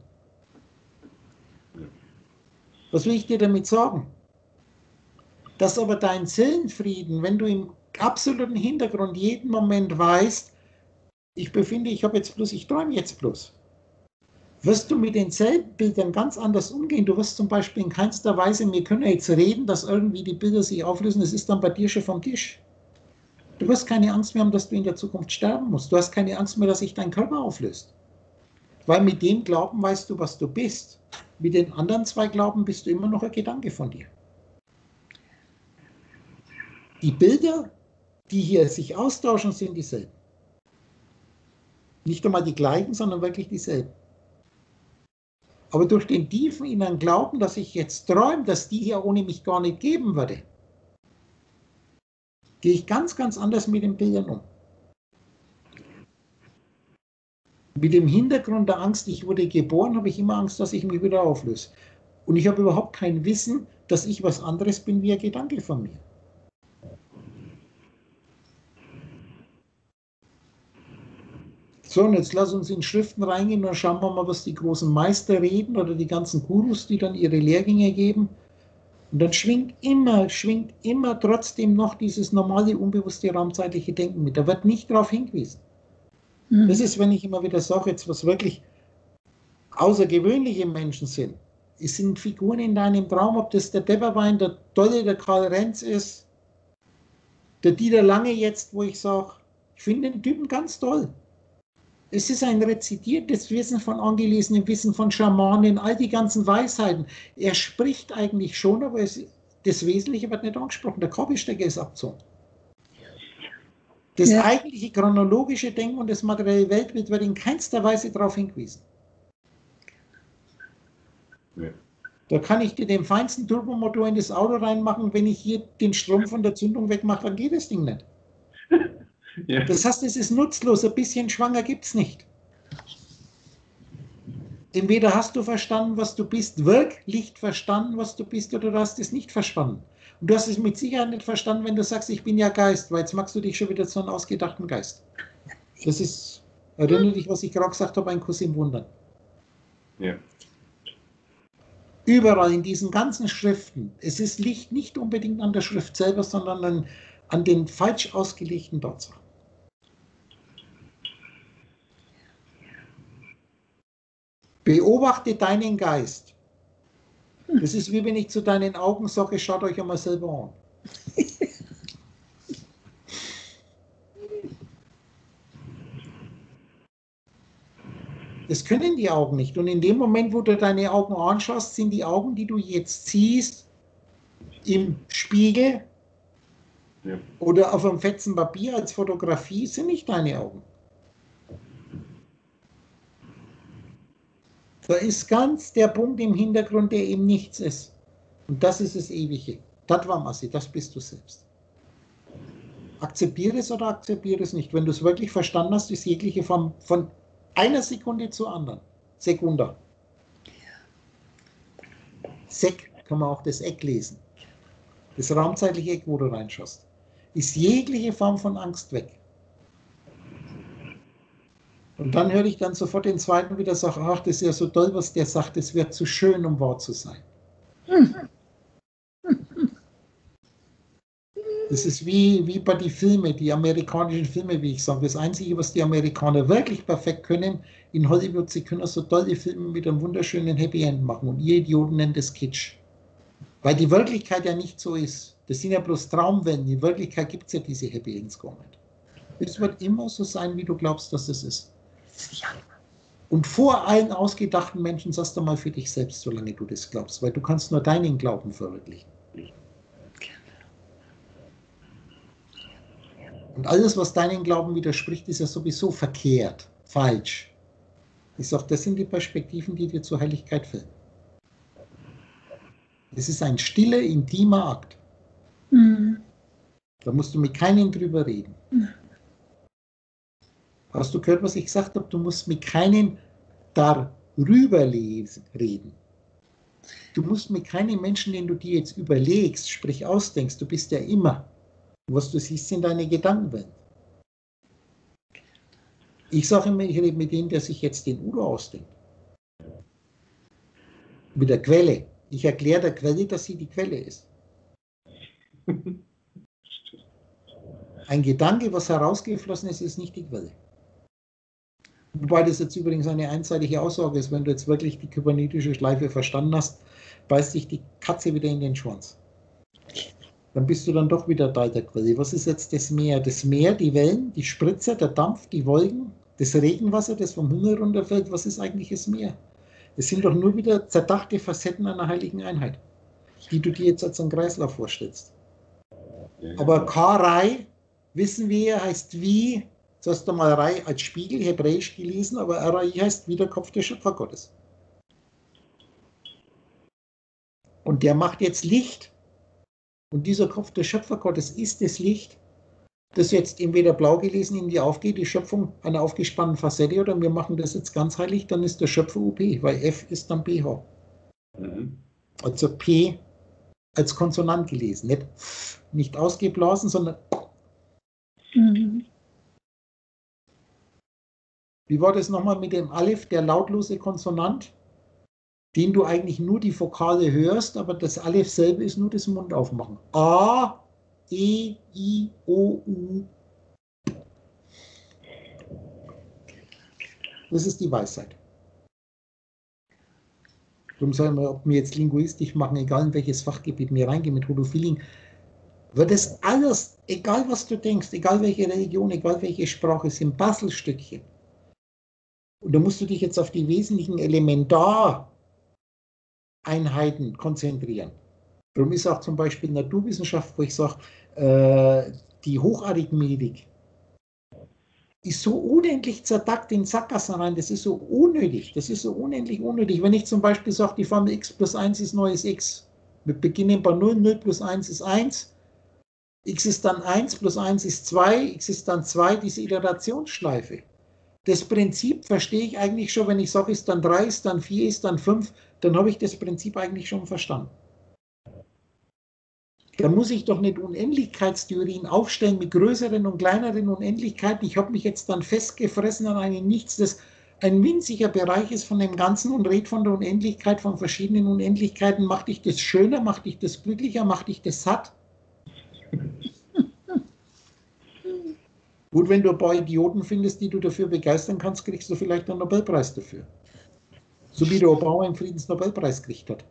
[SPEAKER 1] Was will ich dir damit sagen? Dass aber dein Seelenfrieden, wenn du im absoluten Hintergrund jeden Moment weißt, ich befinde, ich habe jetzt bloß, ich träume jetzt bloß, wirst du mit denselben Bildern ganz anders umgehen. Du wirst zum Beispiel in keinster Weise, wir können jetzt reden, dass irgendwie die Bilder sich auflösen, das ist dann bei dir schon vom Tisch. Du wirst keine Angst mehr haben, dass du in der Zukunft sterben musst. Du hast keine Angst mehr, dass sich dein Körper auflöst. Weil mit dem Glauben weißt du, was du bist. Mit den anderen zwei Glauben bist du immer noch ein Gedanke von dir. Die Bilder, die hier sich austauschen, sind dieselben. Nicht einmal die gleichen, sondern wirklich dieselben. Aber durch den tiefen inneren Glauben, dass ich jetzt träume, dass die hier ohne mich gar nicht geben würde, gehe ich ganz, ganz anders mit den Bildern um. Mit dem Hintergrund der Angst, ich wurde geboren, habe ich immer Angst, dass ich mich wieder auflöse. Und ich habe überhaupt kein Wissen, dass ich was anderes bin wie ein Gedanke von mir. So, und jetzt lass uns in Schriften reingehen und dann schauen wir mal, was die großen Meister reden oder die ganzen Gurus, die dann ihre Lehrgänge geben. Und dann schwingt immer, schwingt immer trotzdem noch dieses normale, unbewusste, raumzeitliche Denken mit. Da wird nicht darauf hingewiesen. Mhm. Das ist, wenn ich immer wieder sage, jetzt was wirklich außergewöhnliche Menschen sind, Es sind Figuren in deinem Traum, ob das der Depperwein, der Dolle, der Karl Renz ist, der Dieter Lange jetzt, wo ich sage, ich finde den Typen ganz toll. Es ist ein rezitiertes Wissen von angelesenem Wissen von Schamanen, all die ganzen Weisheiten. Er spricht eigentlich schon, aber es, das Wesentliche wird nicht angesprochen. Der Kabelstecker ist abgezogen. Das ja. eigentliche chronologische Denken und das materielle Weltbild wird in keinster Weise darauf hingewiesen. Ja. Da kann ich dir den feinsten Turbomotor in das Auto reinmachen, wenn ich hier den Strom von der Zündung wegmache, dann geht das Ding nicht. Ja. Das heißt, es ist nutzlos, ein bisschen schwanger gibt es nicht. Entweder hast du verstanden, was du bist, wirklich verstanden, was du bist, oder du hast es nicht verstanden. Und du hast es mit Sicherheit nicht verstanden, wenn du sagst, ich bin ja Geist, weil jetzt magst du dich schon wieder zu einem ausgedachten Geist. Das ist, erinnere dich, was ich gerade gesagt habe, ein Kuss im Wundern. Ja. Überall in diesen ganzen Schriften, es ist, liegt nicht unbedingt an der Schrift selber, sondern an, an den falsch ausgelegten Tatsachen. Beobachte deinen Geist. Das ist wie wenn ich zu deinen Augen sage, schaut euch einmal selber an. Das können die Augen nicht. Und in dem Moment, wo du deine Augen anschaust, sind die Augen, die du jetzt siehst, im Spiegel ja. oder auf einem fetzen Papier als Fotografie, sind nicht deine Augen. Da ist ganz der Punkt im Hintergrund, der eben nichts ist. Und das ist das Ewige. Tattvamasi, das bist du selbst. Akzeptiere es oder akzeptiere es nicht. Wenn du es wirklich verstanden hast, ist jegliche Form von einer Sekunde zur anderen. Sekunda. Sek kann man auch das Eck lesen. Das raumzeitliche Eck, wo du reinschaust. Ist jegliche Form von Angst weg. Und dann höre ich dann sofort den zweiten wieder sagen, ach, das ist ja so toll, was der sagt, es wird zu schön, um wahr zu sein. Das ist wie, wie bei den Filmen, die amerikanischen Filme, wie ich sage. Das Einzige, was die Amerikaner wirklich perfekt können, in Hollywood, sie können so tolle Filme mit einem wunderschönen Happy End machen. Und ihr Idioten nennt es Kitsch. Weil die Wirklichkeit ja nicht so ist. Das sind ja bloß Traumwelten. In Wirklichkeit gibt es ja diese Happy Ends gar nicht. Es wird immer so sein, wie du glaubst, dass es ist. Und vor allen ausgedachten Menschen sagst du mal für dich selbst, solange du das glaubst, weil du kannst nur deinen Glauben verwirklichen. Und alles, was deinen Glauben widerspricht, ist ja sowieso verkehrt, falsch. Ich sage, das sind die Perspektiven, die dir zur Heiligkeit führen. Es ist ein stiller, intimer Akt. Mhm. Da musst du mit keinem drüber reden. Mhm. Hast du gehört, was ich gesagt habe? Du musst mit keinem darüber reden. Du musst mit keinem Menschen, den du dir jetzt überlegst, sprich ausdenkst, du bist ja immer. Was du siehst, sind deine Gedankenwelten. Ich sage immer, ich rede mit dem, der sich jetzt den Udo ausdenkt. Mit der Quelle. Ich erkläre der Quelle, dass sie die Quelle ist. Ein Gedanke, was herausgeflossen ist, ist nicht die Quelle. Wobei das jetzt übrigens eine einseitige Aussage ist, wenn du jetzt wirklich die kybernetische Schleife verstanden hast, beißt dich die Katze wieder in den Schwanz. Dann bist du dann doch wieder Teil der Quelle. Was ist jetzt das Meer? Das Meer, die Wellen, die Spritzer, der Dampf, die Wolken, das Regenwasser, das vom Himmel runterfällt. Was ist eigentlich das Meer? Es sind doch nur wieder zerdachte Facetten einer heiligen Einheit, die du dir jetzt als einen Kreislauf vorstellst. Aber Karai, wissen wir, heißt wie, zuerst einmal Rai als Spiegel, hebräisch gelesen, aber Rai heißt wie der Kopf des Schöpfergottes. Und der macht jetzt Licht. Und dieser Kopf des Schöpfergottes ist das Licht, das jetzt entweder blau gelesen in die aufgeht, die Schöpfung einer aufgespannten Facette, oder wir machen das jetzt ganz heilig, dann ist der Schöpfer U P, weil F ist dann B H. Mhm. Also P als Konsonant gelesen, nicht, nicht ausgeblasen, sondern mhm. Wie war das nochmal mit dem Aleph, der lautlose Konsonant, den du eigentlich nur die Vokale hörst, aber das Aleph selber ist nur das Mund aufmachen. A, E, I, O, U. Das ist die Weisheit. Darum sagen wir, ob wir jetzt linguistisch machen, egal in welches Fachgebiet wir reingehen mit Holofeeling, wird es alles, egal was du denkst, egal welche Religion, egal welche Sprache, sind Puzzlestückchen. Und da musst du dich jetzt auf die wesentlichen Elementareinheiten konzentrieren. Darum ist auch zum Beispiel Naturwissenschaft, wo ich sage, äh, die Hocharithmetik ist so unendlich zerdackt in Sackgassen rein, das ist so unnötig, das ist so unendlich unnötig. Wenn ich zum Beispiel sage, die Formel x plus eins ist neues x, wir beginnen bei null, null plus eins ist eins, x ist dann eins, plus eins ist zwei, x ist dann zwei, diese Iterationsschleife. Das Prinzip verstehe ich eigentlich schon, wenn ich sage, ist dann drei, ist dann vier, ist dann fünf, dann habe ich das Prinzip eigentlich schon verstanden. Da muss ich doch nicht Unendlichkeitstheorien aufstellen mit größeren und kleineren Unendlichkeiten. Ich habe mich jetzt dann festgefressen an einem Nichts, das ein winziger Bereich ist von dem Ganzen und rede von der Unendlichkeit, von verschiedenen Unendlichkeiten. Macht dich das schöner, macht dich das glücklicher, macht dich das satt? Gut, wenn du ein paar Idioten findest, die du dafür begeistern kannst, kriegst du vielleicht einen Nobelpreis dafür. So wie der Obama einen Friedensnobelpreis gekriegt hat.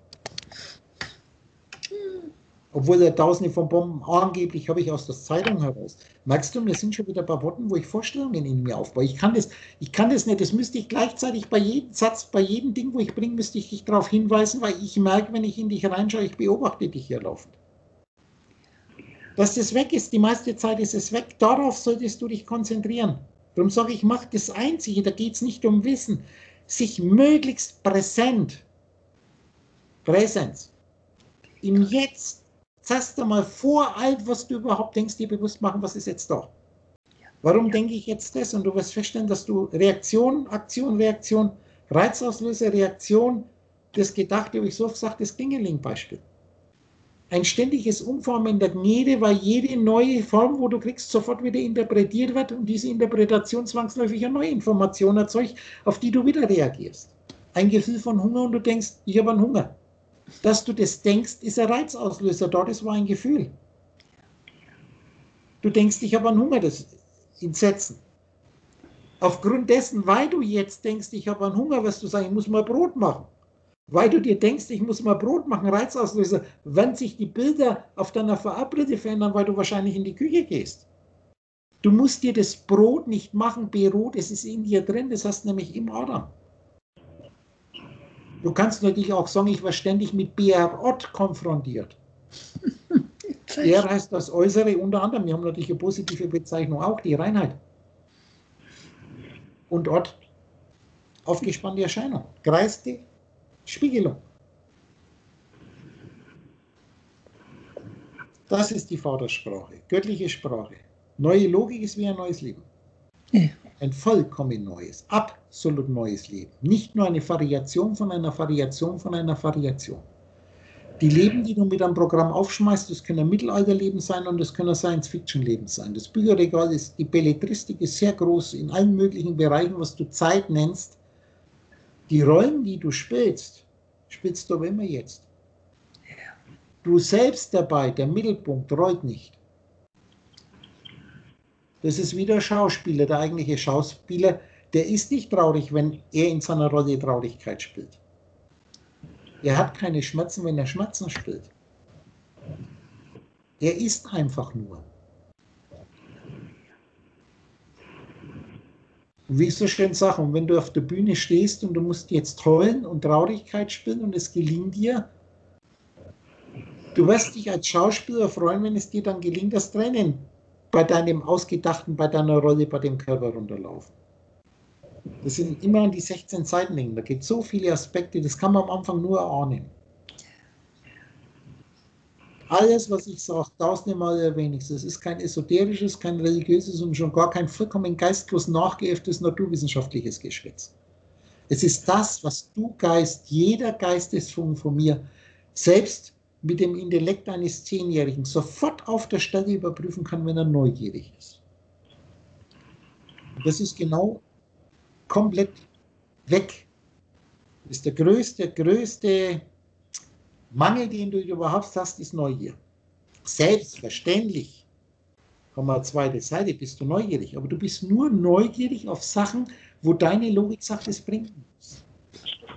[SPEAKER 1] Obwohl er tausende von Bomben angeblich, habe ich aus der Zeitung heraus. Merkst du, mir sind schon wieder ein paar Worten, wo ich Vorstellungen in mir aufbaue. Ich kann das, ich kann das nicht, das müsste ich gleichzeitig bei jedem Satz, bei jedem Ding, wo ich bringe, müsste ich dich darauf hinweisen, weil ich merke, wenn ich in dich reinschaue, ich beobachte dich hier laufend. Dass das weg ist, die meiste Zeit ist es weg, darauf solltest du dich konzentrieren. Darum sage ich, mach das Einzige, da geht es nicht um Wissen, sich möglichst präsent, Präsenz, im Jetzt, zahlst du mal vor alt, was du überhaupt denkst, dir bewusst machen, was ist jetzt da. Warum denke ich jetzt das? Und du wirst feststellen, dass du Reaktion, Aktion, Reaktion, Reizauslöser, Reaktion, das Gedachte, wie ich so oft sage, das Klingeling-Beispiel. Ein ständiges Umformen der Gnede, weil jede neue Form, wo du kriegst, sofort wieder interpretiert wird und diese Interpretation zwangsläufig eine neue Information erzeugt, auf die du wieder reagierst. Ein Gefühl von Hunger und du denkst, ich habe einen Hunger. Dass du das denkst, ist ein Reizauslöser, dort ist war ein Gefühl. Du denkst, ich habe einen Hunger, das in Sätzen. Aufgrund dessen, weil du jetzt denkst, ich habe einen Hunger, wirst du sagen, ich muss mal Brot machen. Weil du dir denkst, ich muss mal Brot machen, Reizauslöser, wenn sich die Bilder auf deiner Verabrede verändern, weil du wahrscheinlich in die Küche gehst. Du musst dir das Brot nicht machen, Brot, es ist in dir drin, das hast du nämlich im Adam. Du kannst natürlich auch sagen, ich war ständig mit Beerot konfrontiert. Beer heißt das Äußere unter anderem, wir haben natürlich eine positive Bezeichnung auch, die Reinheit. Und Ort, aufgespannte Erscheinung, kreiste Spiegelung. Das ist die Vatersprache, göttliche Sprache. Neue Logik ist wie ein neues Leben. Ja. Ein vollkommen neues, absolut neues Leben. Nicht nur eine Variation von einer Variation von einer Variation. Die Leben, die du mit einem Programm aufschmeißt, das können Mittelalterleben sein und das können Science-Fiction-Leben sein. Das Bücherregal ist, die Belletristik ist sehr groß in allen möglichen Bereichen, was du Zeit nennst. Die Rollen, die du spielst, spielst du aber immer jetzt. Du selbst dabei, der Mittelpunkt, rollt nicht. Das ist wie der Schauspieler, der eigentliche Schauspieler, der ist nicht traurig, wenn er in seiner Rolle Traurigkeit spielt. Er hat keine Schmerzen, wenn er Schmerzen spielt. Er ist einfach nur. Und wie ich so schön sage, und wenn du auf der Bühne stehst und du musst jetzt heulen und Traurigkeit spielen und es gelingt dir, du wirst dich als Schauspieler freuen, wenn es dir dann gelingt, dass Tränen bei deinem Ausgedachten, bei deiner Rolle, bei dem Körper runterlaufen. Das sind immer an die sechzehn Seiten hängen. Da gibt es so viele Aspekte, das kann man am Anfang nur erahnen. Alles, was ich sage, tausende Mal erwähne ich, das ist kein esoterisches, kein religiöses und schon gar kein vollkommen geistlos nachgeäfftes naturwissenschaftliches Geschwätz. Es ist das, was du Geist, jeder Geistesfunken von mir, selbst mit dem Intellekt eines Zehnjährigen sofort auf der Stelle überprüfen kann, wenn er neugierig ist. Und das ist genau komplett weg. Das ist der größte, größte Mangel, den du überhaupt hast, ist Neugier. Selbstverständlich, haben wir eine zweite Seite, bist du neugierig, aber du bist nur neugierig auf Sachen, wo deine Logik sagt, es bringt nichts.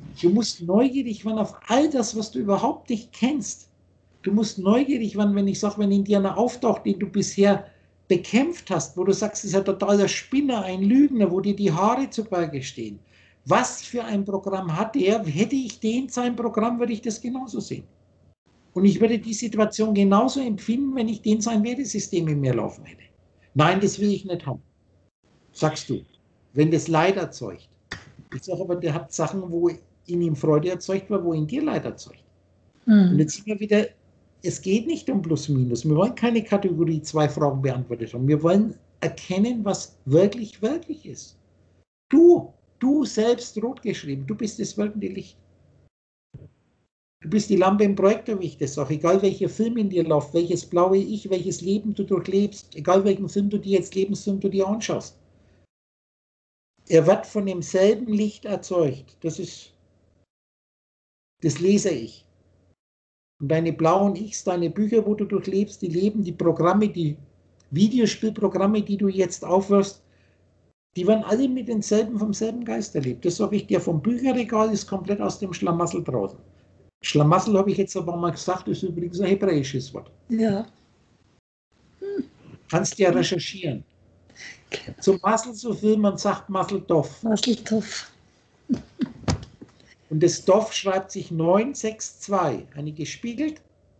[SPEAKER 1] Du musst neugierig werden auf all das, was du überhaupt nicht kennst. Du musst neugierig werden, wenn ich sage, wenn in dir einer auftaucht, den du bisher bekämpft hast, wo du sagst, das ist ein totaler Spinner, ein Lügner, wo dir die Haare zu Berge stehen. Was für ein Programm hat er? Hätte ich den sein Programm, würde ich das genauso sehen. Und ich würde die Situation genauso empfinden, wenn ich den sein Wertesystem in mir laufen hätte. Nein, das will ich nicht haben. Sagst du, wenn das Leid erzeugt. Ich sage aber, der hat Sachen, wo in ihm Freude erzeugt war, wo in dir Leid erzeugt. Mhm. Und jetzt sind wir wieder, es geht nicht um Plus Minus. Wir wollen keine Kategorie zwei Fragen beantwortet haben. Wir wollen erkennen, was wirklich, wirklich ist. Du, du selbst rot geschrieben, du bist das wirkende Licht. Du bist die Lampe im Projektor, wie ich das sage. Egal welcher Film in dir läuft, welches blaue Ich, welches Leben du durchlebst, egal welchen Film du dir jetzt Lebensfilm du dir anschaust. Er wird von demselben Licht erzeugt. Das ist das Leser-Ich. Und deine blauen Ichs, deine Bücher, wo du durchlebst, die Leben, die Programme, die Videospielprogramme, die du jetzt aufwirfst, die werden alle mit denselben, vom selben Geist erlebt. Das sage ich dir, vom Bücherregal ist komplett aus dem Schlamassel draußen. Schlamassel habe ich jetzt aber mal gesagt, ist übrigens ein hebräisches Wort.
[SPEAKER 2] Ja.
[SPEAKER 1] Hm. Kannst ja recherchieren. Genau. Zum Massel so viel, man sagt Massel Tov.
[SPEAKER 2] Massel Tov.
[SPEAKER 1] Und das Tov schreibt sich neun sechs zwei. Eine gespiegelt.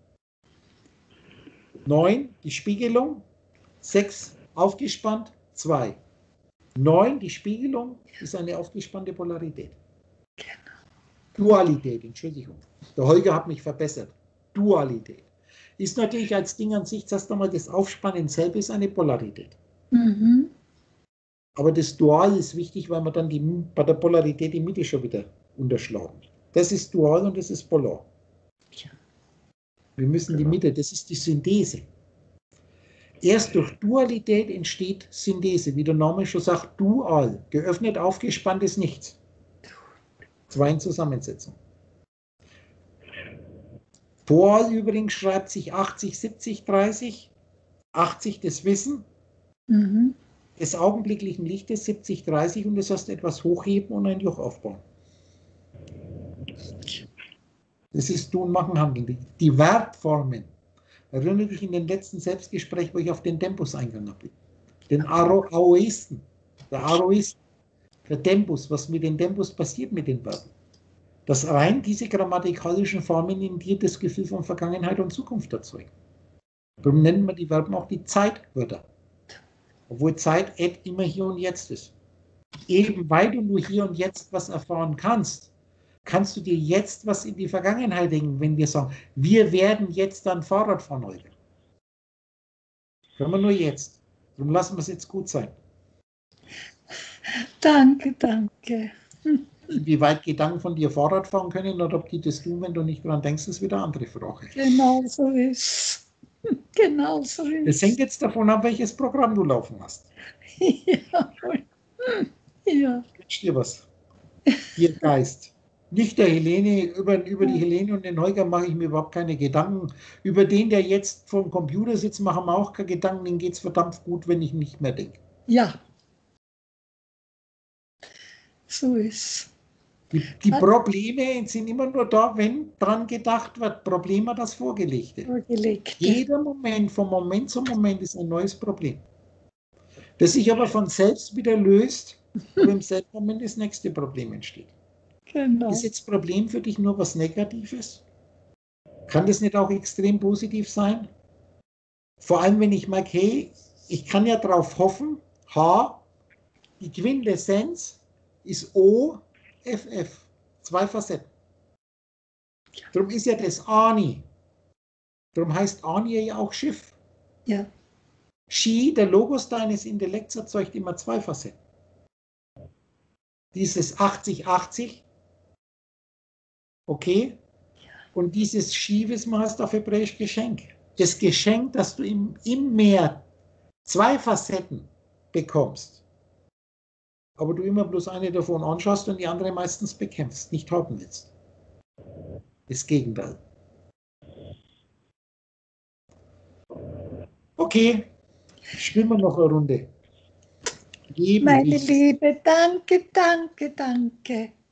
[SPEAKER 1] neun, die Spiegelung. sechs, aufgespannt. zwei. neun, die Spiegelung, ist eine aufgespannte Polarität. Genau. Dualität, Entschuldigung. Der Holger hat mich verbessert. Dualität. Ist natürlich als Ding an sich, das einmal das Aufspannen selber ist eine Polarität. Mhm. Aber das Dual ist wichtig, weil man dann die, bei der Polarität die Mitte schon wieder unterschlagen. Das ist Dual und das ist Polar. Ja. Wir müssen die Mitte, das ist die Synthese. Erst durch Dualität entsteht Synthese, wie der Name schon sagt, dual, geöffnet, aufgespannt ist nichts. Zwei in Zusammensetzung. Poal übrigens schreibt sich achtzig, siebzig, dreißig, achtzig das Wissen, mhm. des augenblicklichen Lichtes, siebzig, dreißig und das heißt etwas hochheben und ein Joch aufbauen. Das ist Tun, Machen, Handeln. Die, die Verbformen. Erinnere dich in den letzten Selbstgespräch, wo ich auf den Tempus eingegangen habe. Den Aoisten. Der Aoist. Der Tempus. Was mit dem Tempus passiert mit den Verben. Dass rein diese grammatikalischen Formen in dir das Gefühl von Vergangenheit und Zukunft erzeugen. Darum nennen wir die Verben auch die Zeitwörter. Obwohl Zeit immer hier und jetzt ist. Eben weil du nur hier und jetzt was erfahren kannst, kannst du dir jetzt was in die Vergangenheit denken, wenn wir sagen, wir werden jetzt dann Fahrrad fahren heute. Können wir nur jetzt. Darum lassen wir es jetzt gut sein.
[SPEAKER 2] Danke, danke.
[SPEAKER 1] Inwieweit Gedanken von dir Fahrrad fahren können oder ob die das tun, wenn du nicht dran denkst, ist wieder eine andere Frage.
[SPEAKER 2] Genau so ist. Genau so ist.
[SPEAKER 1] Es hängt jetzt davon ab, welches Programm du laufen hast.
[SPEAKER 2] Ja. Ja.
[SPEAKER 1] Wünsch dir was. Ihr Geist. Nicht der Helene, über, über die Helene und den Holger mache ich mir überhaupt keine Gedanken. Über den, der jetzt vor dem Computer sitzt, machen wir auch keine Gedanken. Den geht es verdammt gut, wenn ich nicht mehr denke.
[SPEAKER 2] Ja. So ist.
[SPEAKER 1] Die, die Probleme sind immer nur da, wenn dran gedacht wird. Problem hat das Vorgelegte.
[SPEAKER 2] Vorgelegte.
[SPEAKER 1] Jeder Moment, von Moment zu Moment ist ein neues Problem. Das sich aber von selbst wieder löst, und im selben Moment das nächste Problem entsteht.
[SPEAKER 2] Genau.
[SPEAKER 1] Ist jetzt Problem für dich nur was Negatives? Kann das nicht auch extrem positiv sein? Vor allem, wenn ich merke, hey, ich kann ja darauf hoffen, H, die Quintessenz ist O, F F. Zwei Facetten. Darum ist ja das Ani. Darum heißt Ani ja auch Schiff.
[SPEAKER 2] Ja.
[SPEAKER 1] Shi, der Logos deines Intellekts, erzeugt immer zwei Facetten. Dieses achtzig achtzig, okay, und dieses Shi, wissen wir, heißt auf Hebräisch Geschenk. Das Geschenk, dass du im, im Meer zwei Facetten bekommst, aber du immer bloß eine davon anschaust und die andere meistens bekämpfst, nicht haben willst. Das Gegenteil. Okay, spielen wir noch eine Runde.
[SPEAKER 2] Leben Meine Liebe, danke, danke, danke.